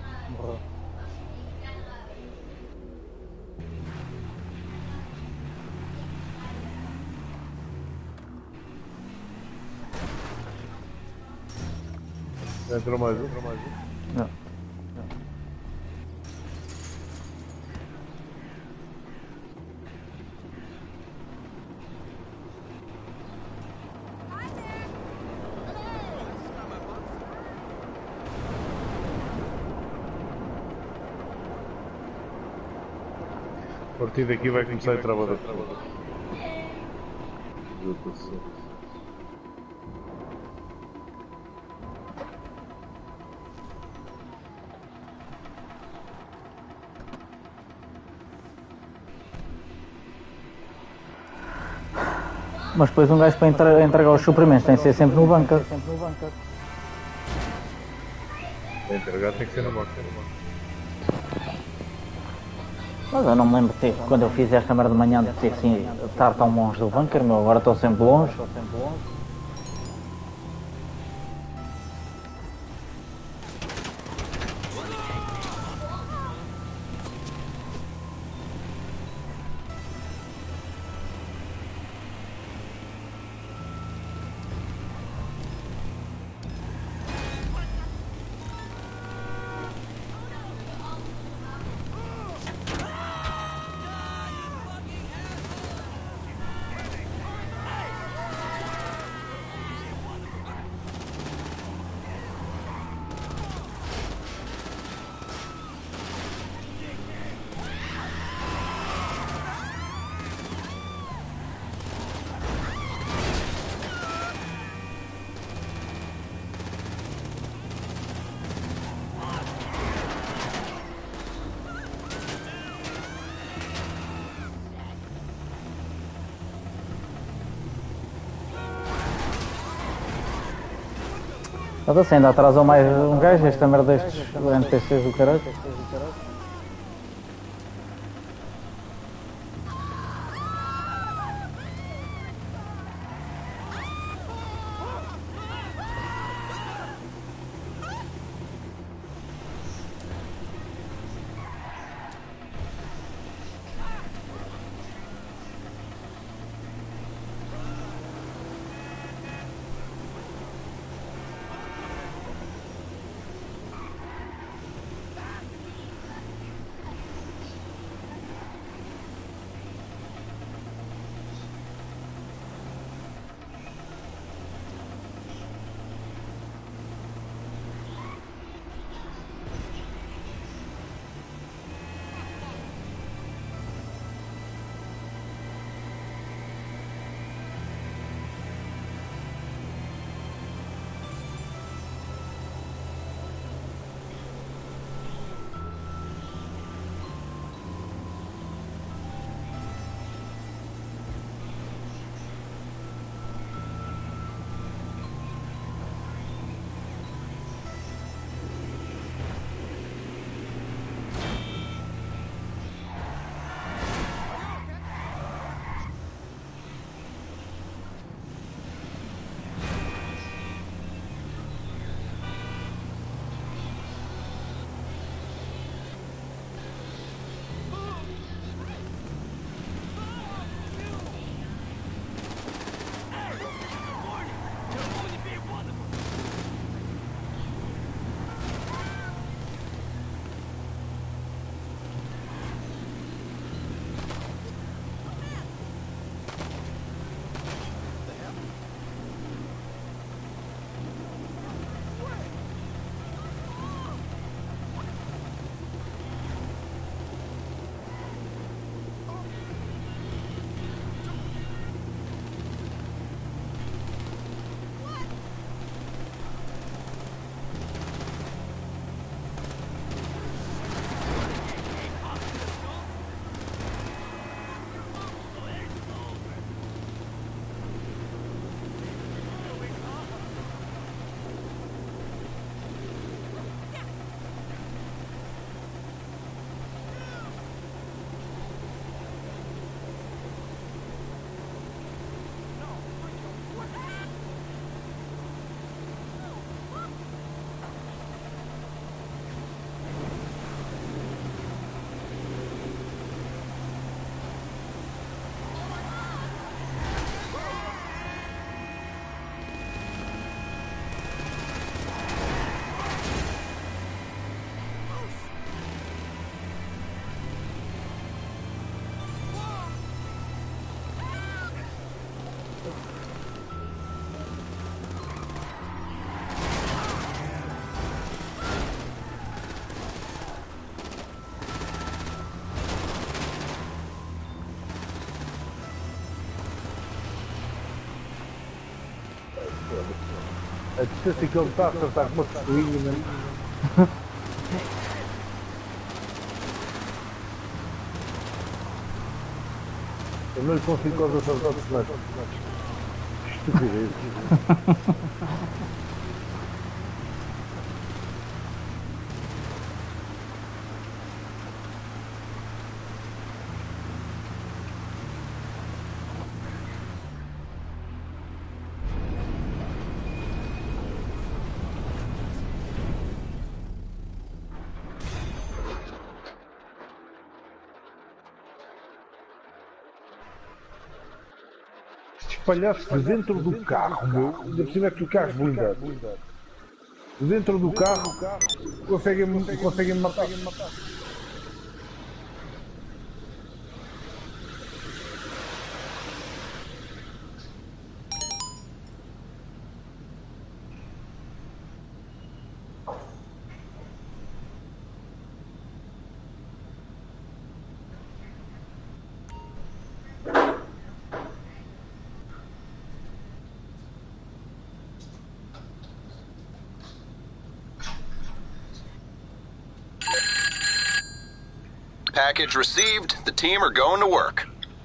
Entrou mais um. Não. A partir daqui vai começar a trabalhar. Mas depois um gajo para entregar os suprimentos tem que ser sempre no bunker. Para entregar tem que ser na boca. Mas eu não me lembro de ter, quando eu fiz esta merda de manhã, de ter assim, de estar tão longe do bunker, meu, agora estou sempre longe. Mas assim, ainda atrasou mais um gajo, esta merda destes NPCs do caralho. A distância que ele está a acertar com uma pessoinha, mano. Eu não lhe consigo quase acertar de sniper. Estupidez. Espalhaste de dentro do carro, meu. Ainda por cima é que o carro blindado. De dentro do carro conseguem matar. Package received. The team are going to work.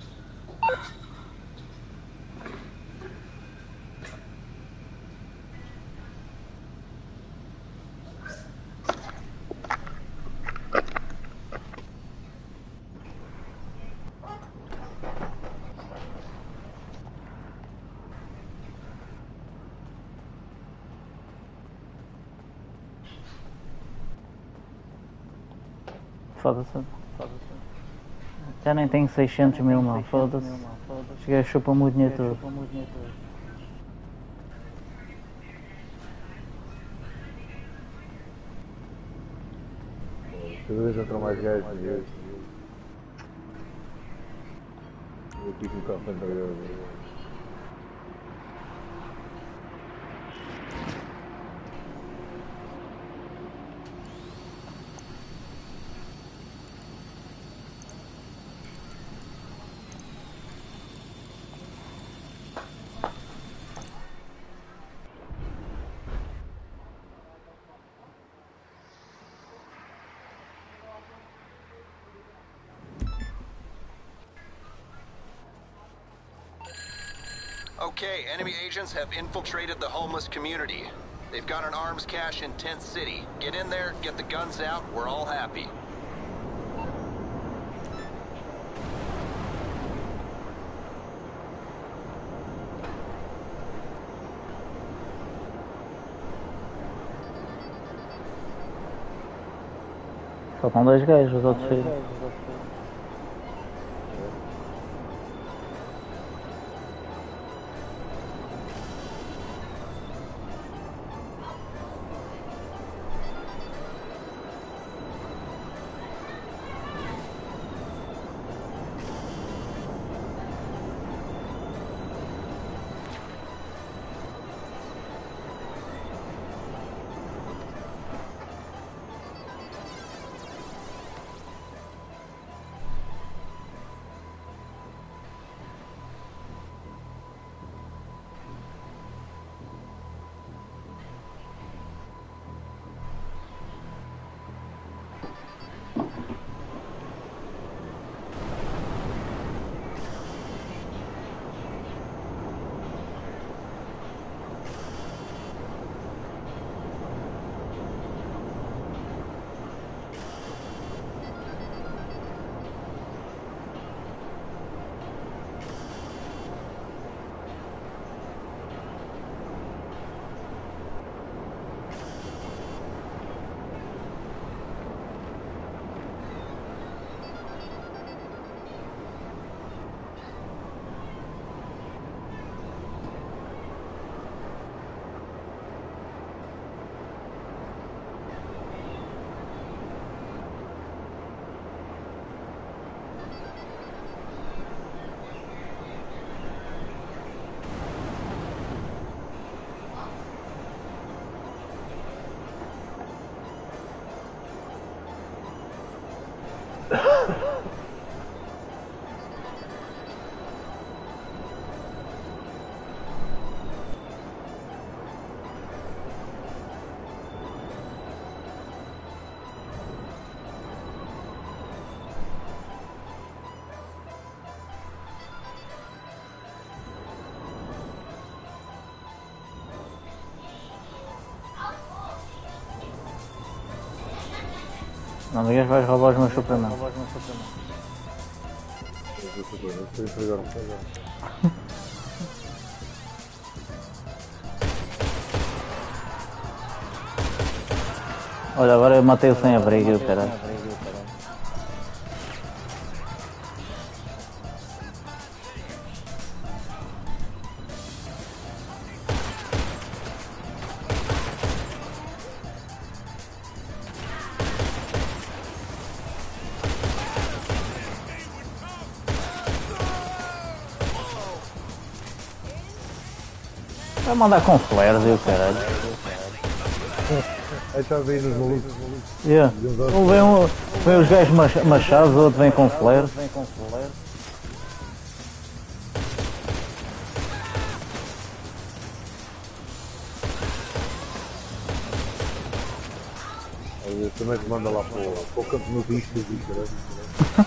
Foda-se. Já nem tenho 600 mil, não. Foda-se. Cheguei a chupar muito dinheiro todo. Cada vez entram mais gajos. Eu aqui com o carro para entregar. Okay, enemy agents have infiltrated the homeless community. They've got an arms cache in Tent City. Get in there, get the guns out, we're all happy. Só estão 2 gajos, os outros saíram. Não digas que vais roubar os meus suprimentos. Olha, agora eu matei o sem abrigo, caralho. Vai mandar com flares e o caralho. Aí está a ver nos malucos. Yeah. Vem os gajos machados, o outro vem com flares. Aí também te manda lá para o campo no bicho e caralho.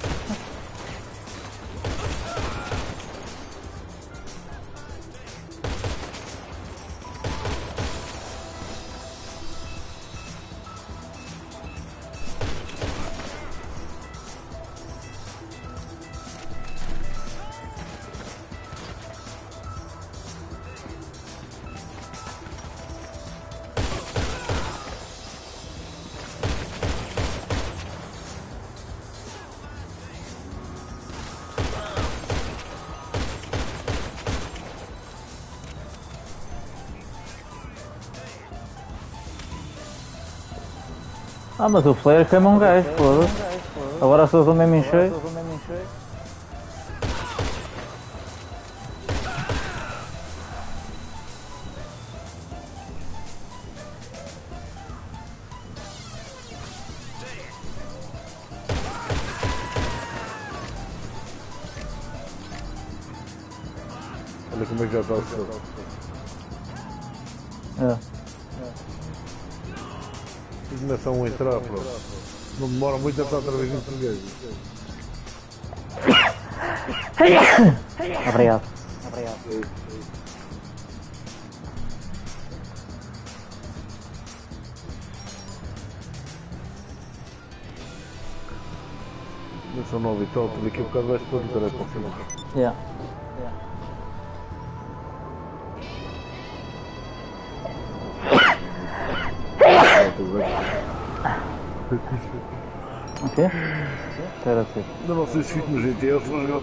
Ah, mas o flare queima um gajo, foda-se. Agora se eu estou mesmo em cheio. Olha como é que já está o céu. É. E começam a entrar, pronto. Não demora muito a estar outra vez no português. Obrigado. Começam 9 e tal, daqui a bocado vais todo para o final. Yeah. O quê? Espera assim. Ainda não sei se fico no GTA ou se não jogo.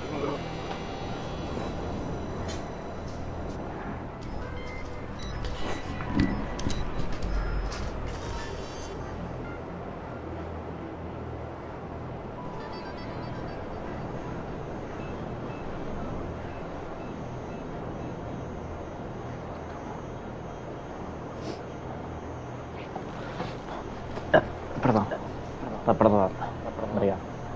Perdão. Está perdoado. Obrigado.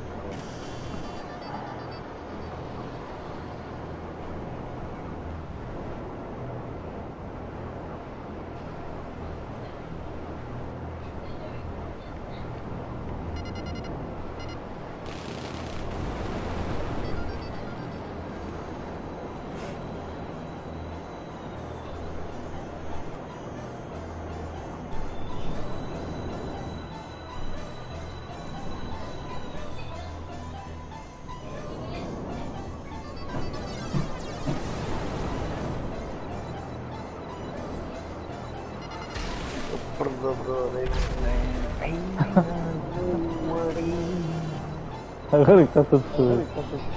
Agora que está tudo sujo.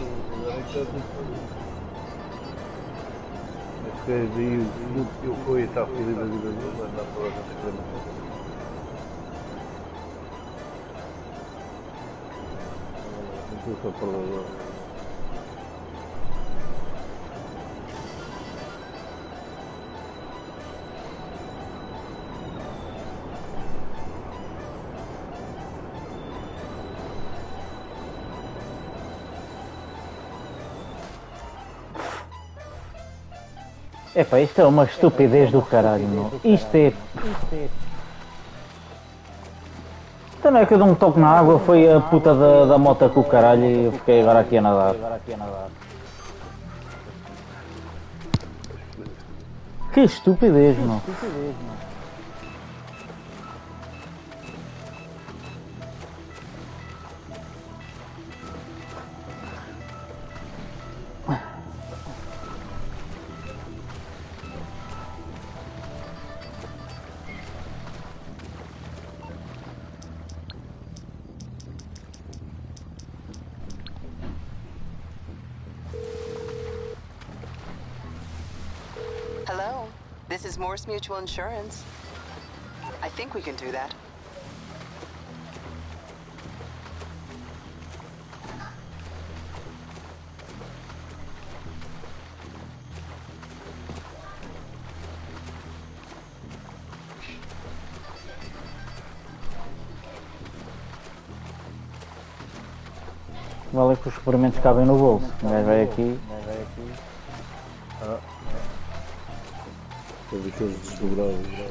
Este gajo aí, o que eu fui, está fodido a vida dele, mas dá para fazer. Não estou só para lá. Epá, isto é uma estupidez do caralho, meu. Isto é... Então não é que eu dou um toque na água, foi a puta da moto com o caralho e eu fiquei agora aqui a nadar. Que estupidez, meu. This is Morse Mutual Insurance. I think we can do that. Vale que os experimentos cabem no bolso. O gajo vai aqui. Todos aqueles desdobrados.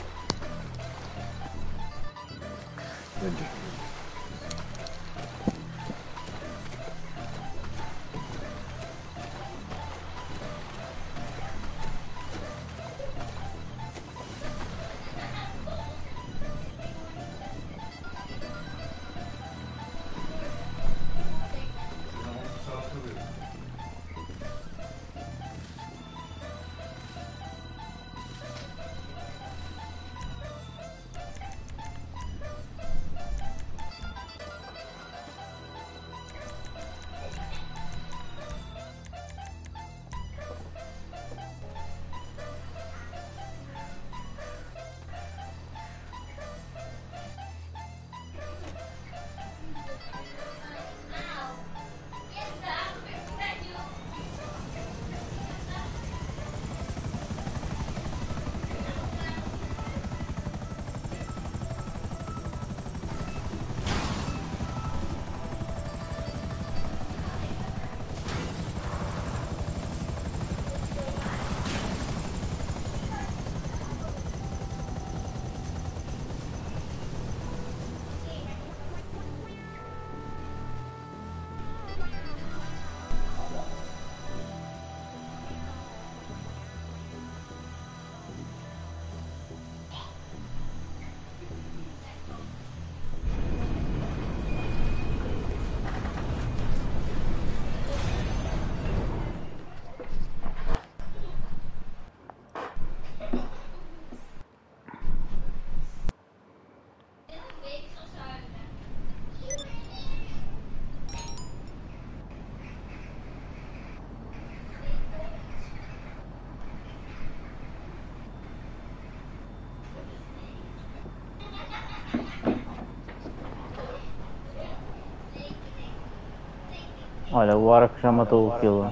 Olha, o Arco já matou o Killer.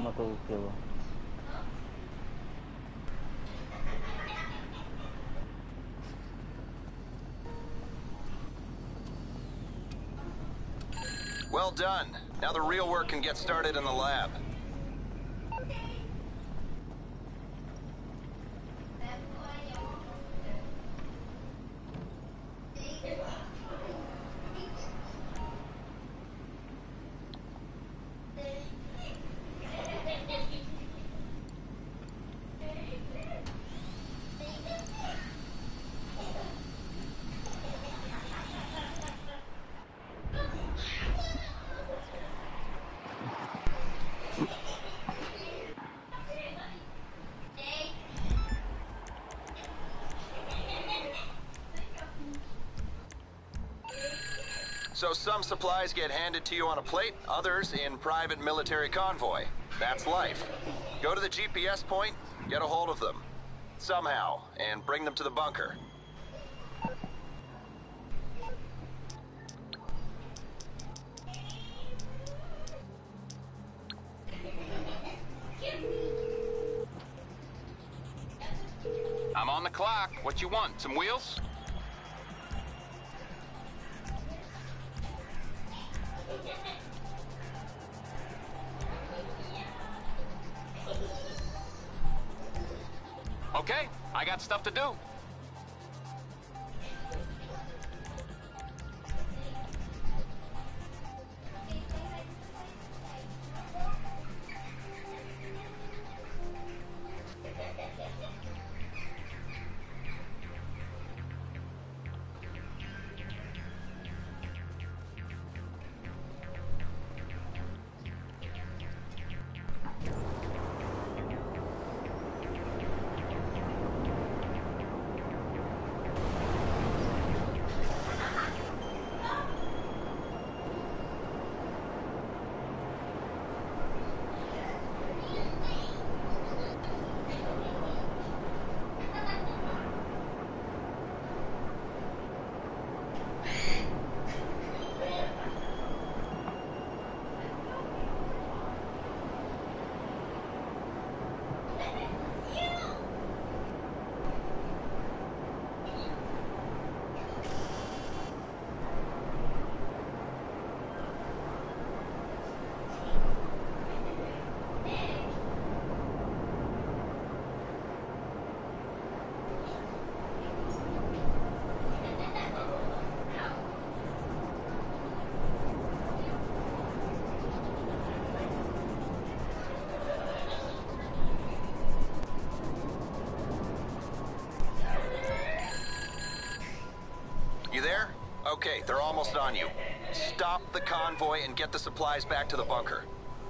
Well done. Now the real work can get started in the lab. So some supplies get handed to you on a plate, others in private military convoy. That's life. Go to the GPS point, get a hold of them. Somehow, and bring them to the bunker. I'm on the clock. What you want? Some wheels? Okay, I got stuff to do. Okay, they're almost on you. Stop the convoy and get the supplies back to the bunker.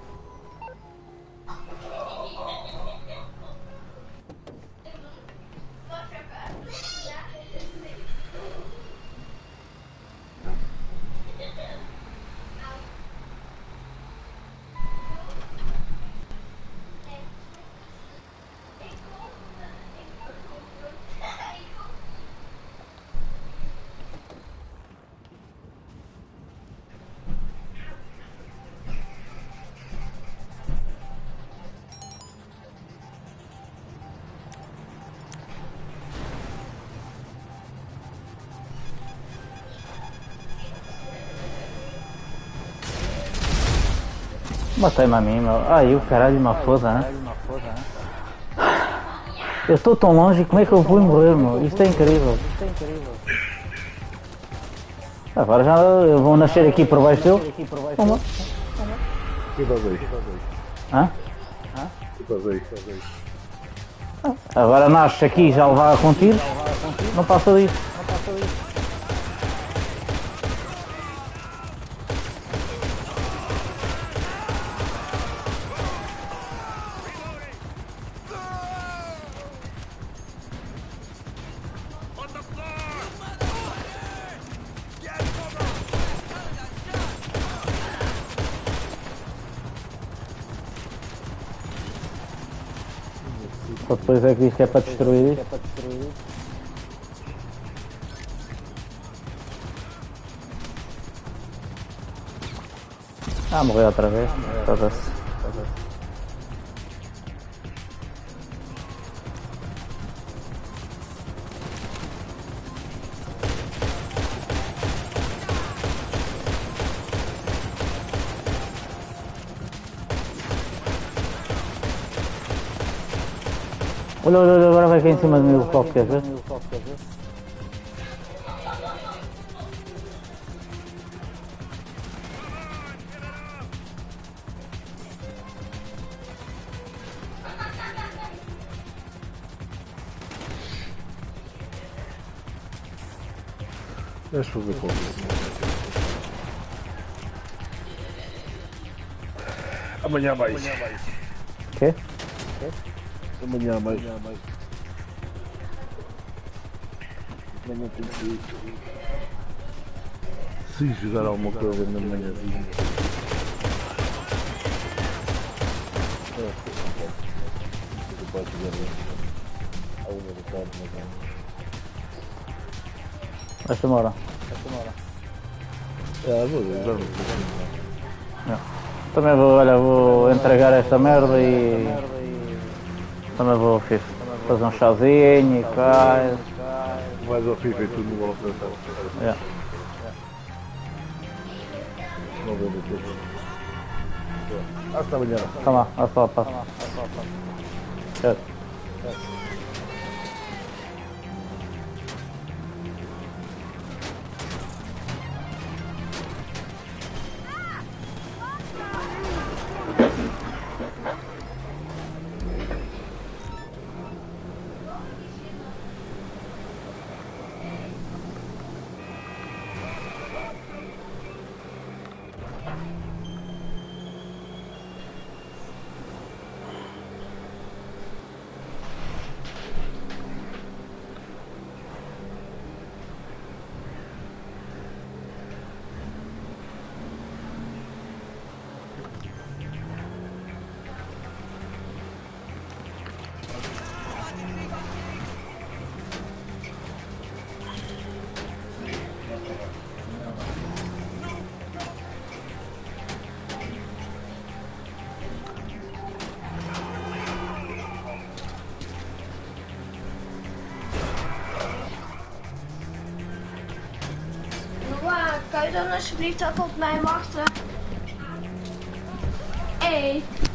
Matei-me a mim, meu. Ai, o caralho, uma foda, né? Eu estou tão longe, como é que eu vou morrer, meu? Isto é incrível. Agora já vão nascer aqui por baixo dele. Vamos lá. Que vazei. Hã? Que vazei. Agora nasce aqui já levar com tiro. Não passa disso. Só depois é que diz que é para destruir isto. Ah, morreu outra vez. Foda-se. Olha, olha, agora vai cair em cima de mim o copo, quer ver? Deixa eu ver qual é. Amanhã mais. Quê? Amanhã mais. Amanhã tem que ir. Se jogar alguma coisa na manhãzinha. Você pode jogar alguma da tarde, mas Vai-se embora. vou. Também vou, olha, vou entregar esta merda e também vou fazer um chazinho e cá. Mais ao FIFA e tudo no volta. Yeah. Não vou meter. Hasta amanhã. Tá lá, olha só, passa. Certo. Kan je dan alsjeblieft ook op mij wachten? Hey.